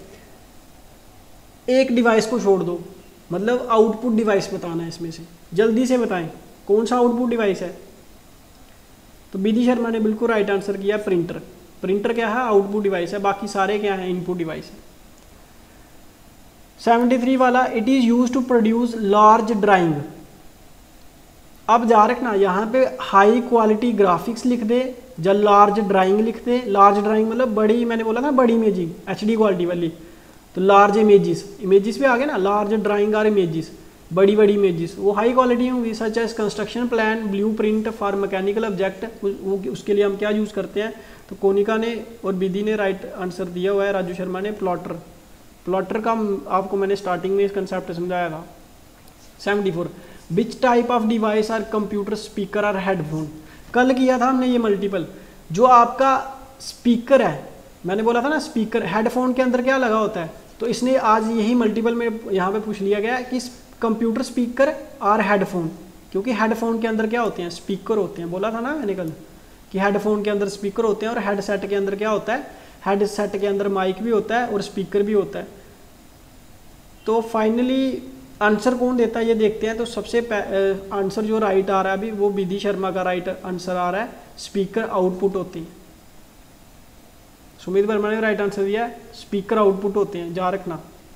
एक डिवाइस को छोड़ दो, मतलब आउटपुट डिवाइस बताना है इसमें से, जल्दी से बताएं कौन सा आउटपुट डिवाइस है। तो बीडी शर्मा ने बिल्कुल राइट आंसर किया प्रिंटर। प्रिंटर क्या है? आउटपुट डिवाइस है, बाकी सारे क्या है? इनपुट डिवाइस है। सेवेंटी थ्री वाला, it is use to produce large drawing. अब जा रखना यहाँ पे हाई क्वालिटी ग्राफिक्स लिख दे या लार्ज ड्राइंग लिख दे। लार्ज ड्राइंग मतलब बड़ी, मैंने बोला था बड़ी इमेजिंग एच डी क्वालिटी वाली, तो लार्ज इमेजेस, इमेजेस भी आ गए ना, लार्ज ड्राइंग और इमेजेस, बड़ी बड़ी इमेजेस, वो हाई क्वालिटी होंगी, such as construction plan, blueprint for mechanical object. वो उसके लिए हम क्या यूज़ करते हैं? तो कोनिका ने और विधि ने राइट आंसर दिया हुआ है, राजू शर्मा ने प्लॉटर। प्लॉटर का आपको मैंने स्टार्टिंग में इस कंसेप्ट समझाया था। Seventy four, which type of device are computer, speaker और हेडफोन। कल किया था हमने ये मल्टीपल। जो आपका स्पीकर है, मैंने बोला था ना स्पीकर, हेडफोन के अंदर क्या लगा होता है, तो इसने आज यही मल्टीपल में यहाँ पे पूछ लिया गया कि कंप्यूटर स्पीकर और हेडफोन, क्योंकि हेडफोन के अंदर क्या होते हैं? स्पीकर होते हैं। बोला था ना मैंने कल कि हेडफोन के अंदर स्पीकर होते हैं और हेडसेट के अंदर क्या होता है? हेडसेट के अंदर माइक भी होता है और स्पीकर भी होता है। तो फाइनली आंसर कौन देता है ये देखते हैं। तो सबसे आंसर जो राइट आ रहा है अभी वो विधि शर्मा का राइट आंसर आ रहा है, स्पीकर आउटपुट होती है। सुमित वर्मा ने राइट आंसर दिया है, स्पीकर आउटपुट होते हैं, जा रखना।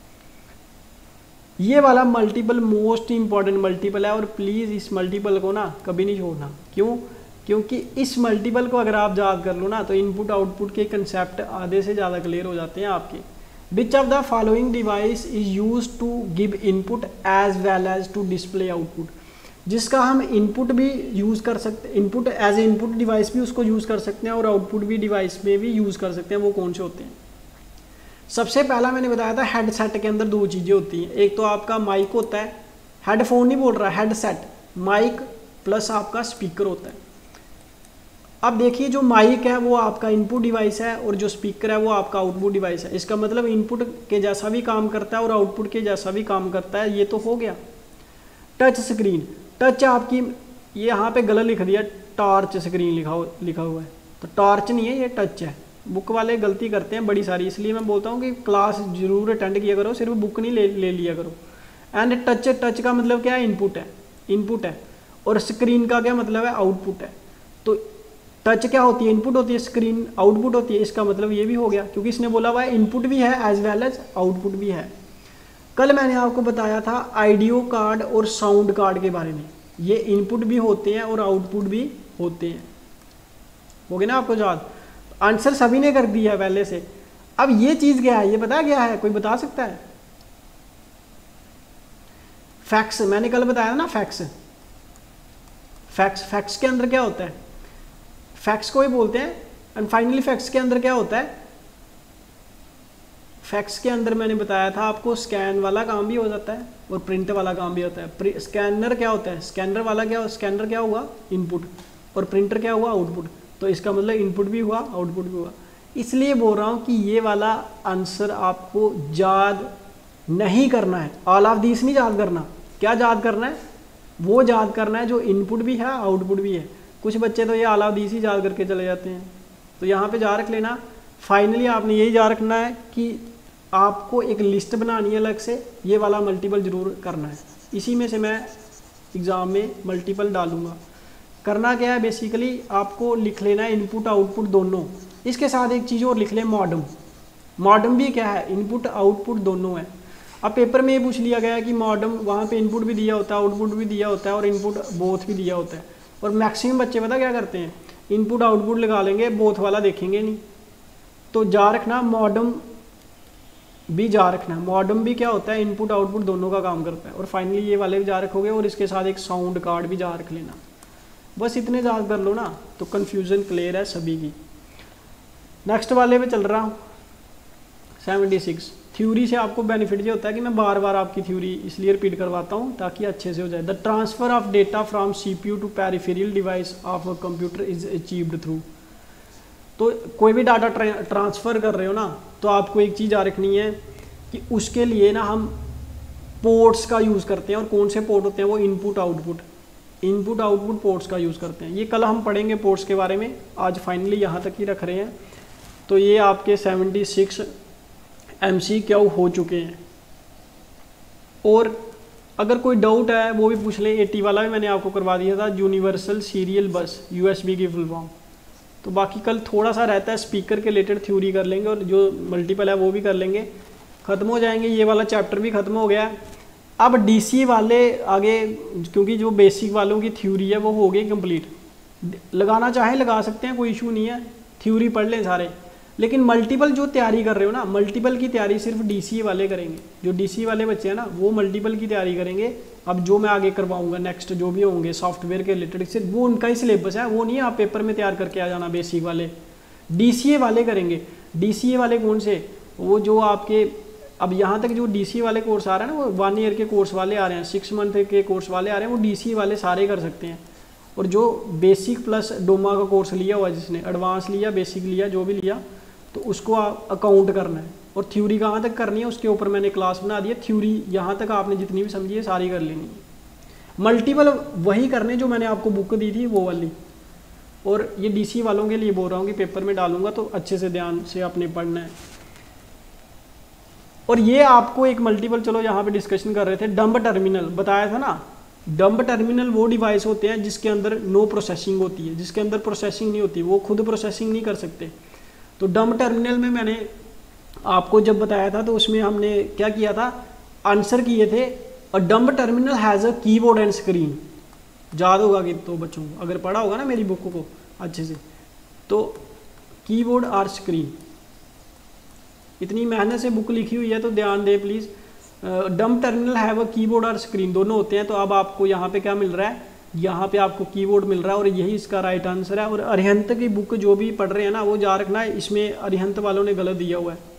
ये वाला मल्टीपल मोस्ट इंपॉर्टेंट मल्टीपल है और प्लीज़ इस मल्टीपल को ना कभी नहीं छोड़ना। क्यों? क्योंकि इस मल्टीपल को अगर आप याद कर लो ना तो इनपुट आउटपुट के कंसेप्ट आधे से ज़्यादा क्लियर हो जाते हैं आपके। Which of the following device is use to give input as well as to display output. जिसका हम इनपुट भी यूज़ कर सकते, input as a input device भी उसको यूज़ कर सकते हैं और आउटपुट भी डिवाइस में भी यूज़ कर सकते हैं। वो कौन से होते हैं? सबसे पहला मैंने बताया था हेडसेट के अंदर दो चीज़ें होती हैं। एक तो आपका माइक होता है, हेडफोन नहीं बोल रहा, हेडसेट, माइक प्लस आपका स्पीकर होता है। अब देखिए जो माइक है वो आपका इनपुट डिवाइस है और जो स्पीकर है वो आपका आउटपुट डिवाइस है। इसका मतलब इनपुट के जैसा भी काम करता है और आउटपुट के जैसा भी काम करता है। ये तो हो गया। टच स्क्रीन, टच आपकी, ये यहाँ पे गलत लिख दिया, टॉर्च स्क्रीन लिखा हो लिखा हुआ है, तो टॉर्च नहीं है, ये टच है। बुक वाले गलती करते हैं बड़ी सारी, इसलिए मैं बोलता हूँ कि क्लास जरूर अटेंड किया करो, सिर्फ बुक नहीं ले ले लिया करो। एंड टच, टच का मतलब क्या है? इनपुट है, इनपुट है। और स्क्रीन का क्या मतलब है? आउटपुट है। तो टच क्या होती है? इनपुट होती है, स्क्रीन आउटपुट होती है। इसका मतलब ये भी हो गया, क्योंकि इसने बोला हुआ है इनपुट भी है एज वेल एज आउटपुट भी है। कल मैंने आपको बताया था ऑडियो कार्ड और साउंड कार्ड के बारे में। ये इनपुट भी होते हैं और आउटपुट भी होते हैं। हो गया ना आपको याद? आंसर सभी ने कर दिया है पहले से। अब ये चीज़ क्या है? ये पता क्या है? कोई बता सकता है? फैक्स, मैंने कल बताया ना फैक्स। फैक्स, फैक्स के अंदर क्या होता है? फैक्स को ही बोलते हैं। एंड फाइनली फैक्स के अंदर क्या होता है? फैक्स के अंदर मैंने बताया था आपको स्कैन वाला काम भी हो जाता है और प्रिंट वाला काम भी होता है। स्कैनर क्या होता है? स्कैनर वाला क्या, स्कैनर क्या हुआ? इनपुट, और प्रिंटर क्या हुआ? आउटपुट। तो इसका मतलब इनपुट भी हुआ, आउटपुट भी हुआ। इसलिए बोल रहा हूँ कि ये वाला आंसर आपको याद नहीं करना है। ऑल ऑफ दिस नहीं याद करना। क्या याद करना है? वो याद करना है जो इनपुट भी है, आउटपुट भी है। कुछ बच्चे तो ये ऑल ऑफ दिस ही याद करके चले जाते हैं। तो यहाँ पे याद रख लेना। फाइनली आपने यही याद रखना है कि आपको एक लिस्ट बनानी है अलग से, ये वाला मल्टीपल जरूर करना है। इसी में से मैं एग्ज़ाम में मल्टीपल डालूंगा। करना क्या है? बेसिकली आपको लिख लेना है इनपुट आउटपुट दोनों। इसके साथ एक चीज़ और लिख लें, मॉडम। मॉडम भी क्या है? इनपुट आउटपुट दोनों है। अब पेपर में ये पूछ लिया गया है कि मॉडम, वहाँ पे इनपुट भी दिया होता है, आउटपुट भी दिया होता है और इनपुट बोथ भी दिया होता है। और मैक्सिमम बच्चे पता क्या करते हैं? इनपुट आउटपुट लगा लेंगे, बोथ वाला देखेंगे नहीं। तो जा रखना मॉडम भी जा रखना। मॉडम भी क्या होता है? इनपुट आउटपुट दोनों का काम करता है। और फाइनली ये वाले भी जा रखोगे और इसके साथ एक साउंड कार्ड भी जा रख लेना। बस इतने याद कर लो ना तो कन्फ्यूज़न क्लियर है सभी की। नेक्स्ट वाले पे चल रहा हूँ। सेवेंटी सिक्स, थ्योरी से आपको बेनिफिट ये होता है कि मैं बार बार आपकी थ्योरी इसलिए रिपीट करवाता हूँ ताकि अच्छे से हो जाए। The transfer of data from CPU to peripheral device of a computer is achieved through. तो कोई भी डाटा ट्रांसफ़र कर रहे हो ना तो आपको एक चीज़ याद रखनी है कि उसके लिए ना हम पोर्ट्स का यूज़ करते हैं। और कौन से पोर्ट होते हैं? वो input output, input output ports का यूज़ करते हैं। ये कल हम पढ़ेंगे पोर्ट्स के बारे में, आज फाइनली यहाँ तक ही रख रहे हैं। तो ये आपके seventy six M C Q हो चुके हैं। और अगर कोई डाउट है वो भी पूछ ले। एटी वाला भी मैंने आपको करवा दिया था, यूनिवर्सल सीरियल बस यूएसबी की फुल फॉर्म। तो बाकी कल थोड़ा सा रहता है स्पीकर के रिलेटेड थ्योरी कर लेंगे और जो मल्टीपल है वो भी कर लेंगे, ख़त्म हो जाएंगे। ये वाला चैप्टर भी ख़त्म हो गया। अब डीसी वाले आगे, क्योंकि जो बेसिक वालों की थ्योरी है वो हो गई कंप्लीट। लगाना चाहे लगा सकते हैं, कोई इशू नहीं है, थ्योरी पढ़ लें सारे। लेकिन मल्टीपल जो तैयारी कर रहे हो ना, मल्टीपल की तैयारी सिर्फ डीसी वाले करेंगे। जो डीसी वाले बच्चे हैं ना वो मल्टीपल की तैयारी करेंगे। अब जो मैं आगे करवाऊंगा नेक्स्ट जो भी होंगे सॉफ्टवेयर के रिलेटेड, सिर्फ वो उनका ही सिलेबस है, वो नहीं आप पेपर में तैयार करके आ जाना। बेसिक वाले डीसीए वाले करेंगे। डीसीए वाले कौन से? वो जो आपके अब यहाँ तक जो डीसीए वाले कोर्स आ रहे हैं ना, वो वन ईयर के कोर्स वाले आ रहे हैं, सिक्स मंथ के कोर्स वाले आ रहे हैं, वो डीसीए वाले सारे कर सकते हैं। और जो बेसिक प्लस डोमा का कोर्स लिया हुआ, जिसने एडवांस लिया, बेसिक लिया, जो भी लिया, तो उसको अकाउंट करना है। और थ्योरी कहाँ तक करनी है उसके ऊपर मैंने क्लास बना दी है। थ्योरी यहाँ तक आपने जितनी भी समझी है सारी कर लेनी है। मल्टीपल वही करने जो मैंने आपको बुक दी थी वो वाली। और ये डीसी वालों के लिए बोल रहा हूँ कि पेपर में डालूंगा तो अच्छे से ध्यान से आपने पढ़ना है। और ये आपको एक मल्टीपल, चलो यहाँ पे डिस्कशन कर रहे थे, डंब टर्मिनल बताया था ना। डंब टर्मिनल वो डिवाइस होते हैं जिसके अंदर नो प्रोसेसिंग होती है, जिसके अंदर प्रोसेसिंग नहीं होती, वो खुद प्रोसेसिंग नहीं कर सकते। तो डंब टर्मिनल में मैंने आपको जब बताया था तो उसमें हमने क्या किया था, आंसर किए थे। और dumb terminal has a keyboard and screen, याद होगा कि तो बच्चों को अगर पढ़ा होगा ना मेरी बुक को अच्छे से, तो कीबोर्ड और स्क्रीन, इतनी मेहनत से बुक लिखी हुई है तो ध्यान दे please. Dumb terminal have a keyboard और स्क्रीन, दोनों होते हैं। तो अब आपको यहाँ पे क्या मिल रहा है, यहाँ पे आपको कीबोर्ड मिल रहा है और यही इसका राइट आंसर है। और अरिहंत की बुक जो भी पढ़ रहे हैं ना वो जा रखना है, इसमें अरिहंत वालों ने गलत दिया हुआ है।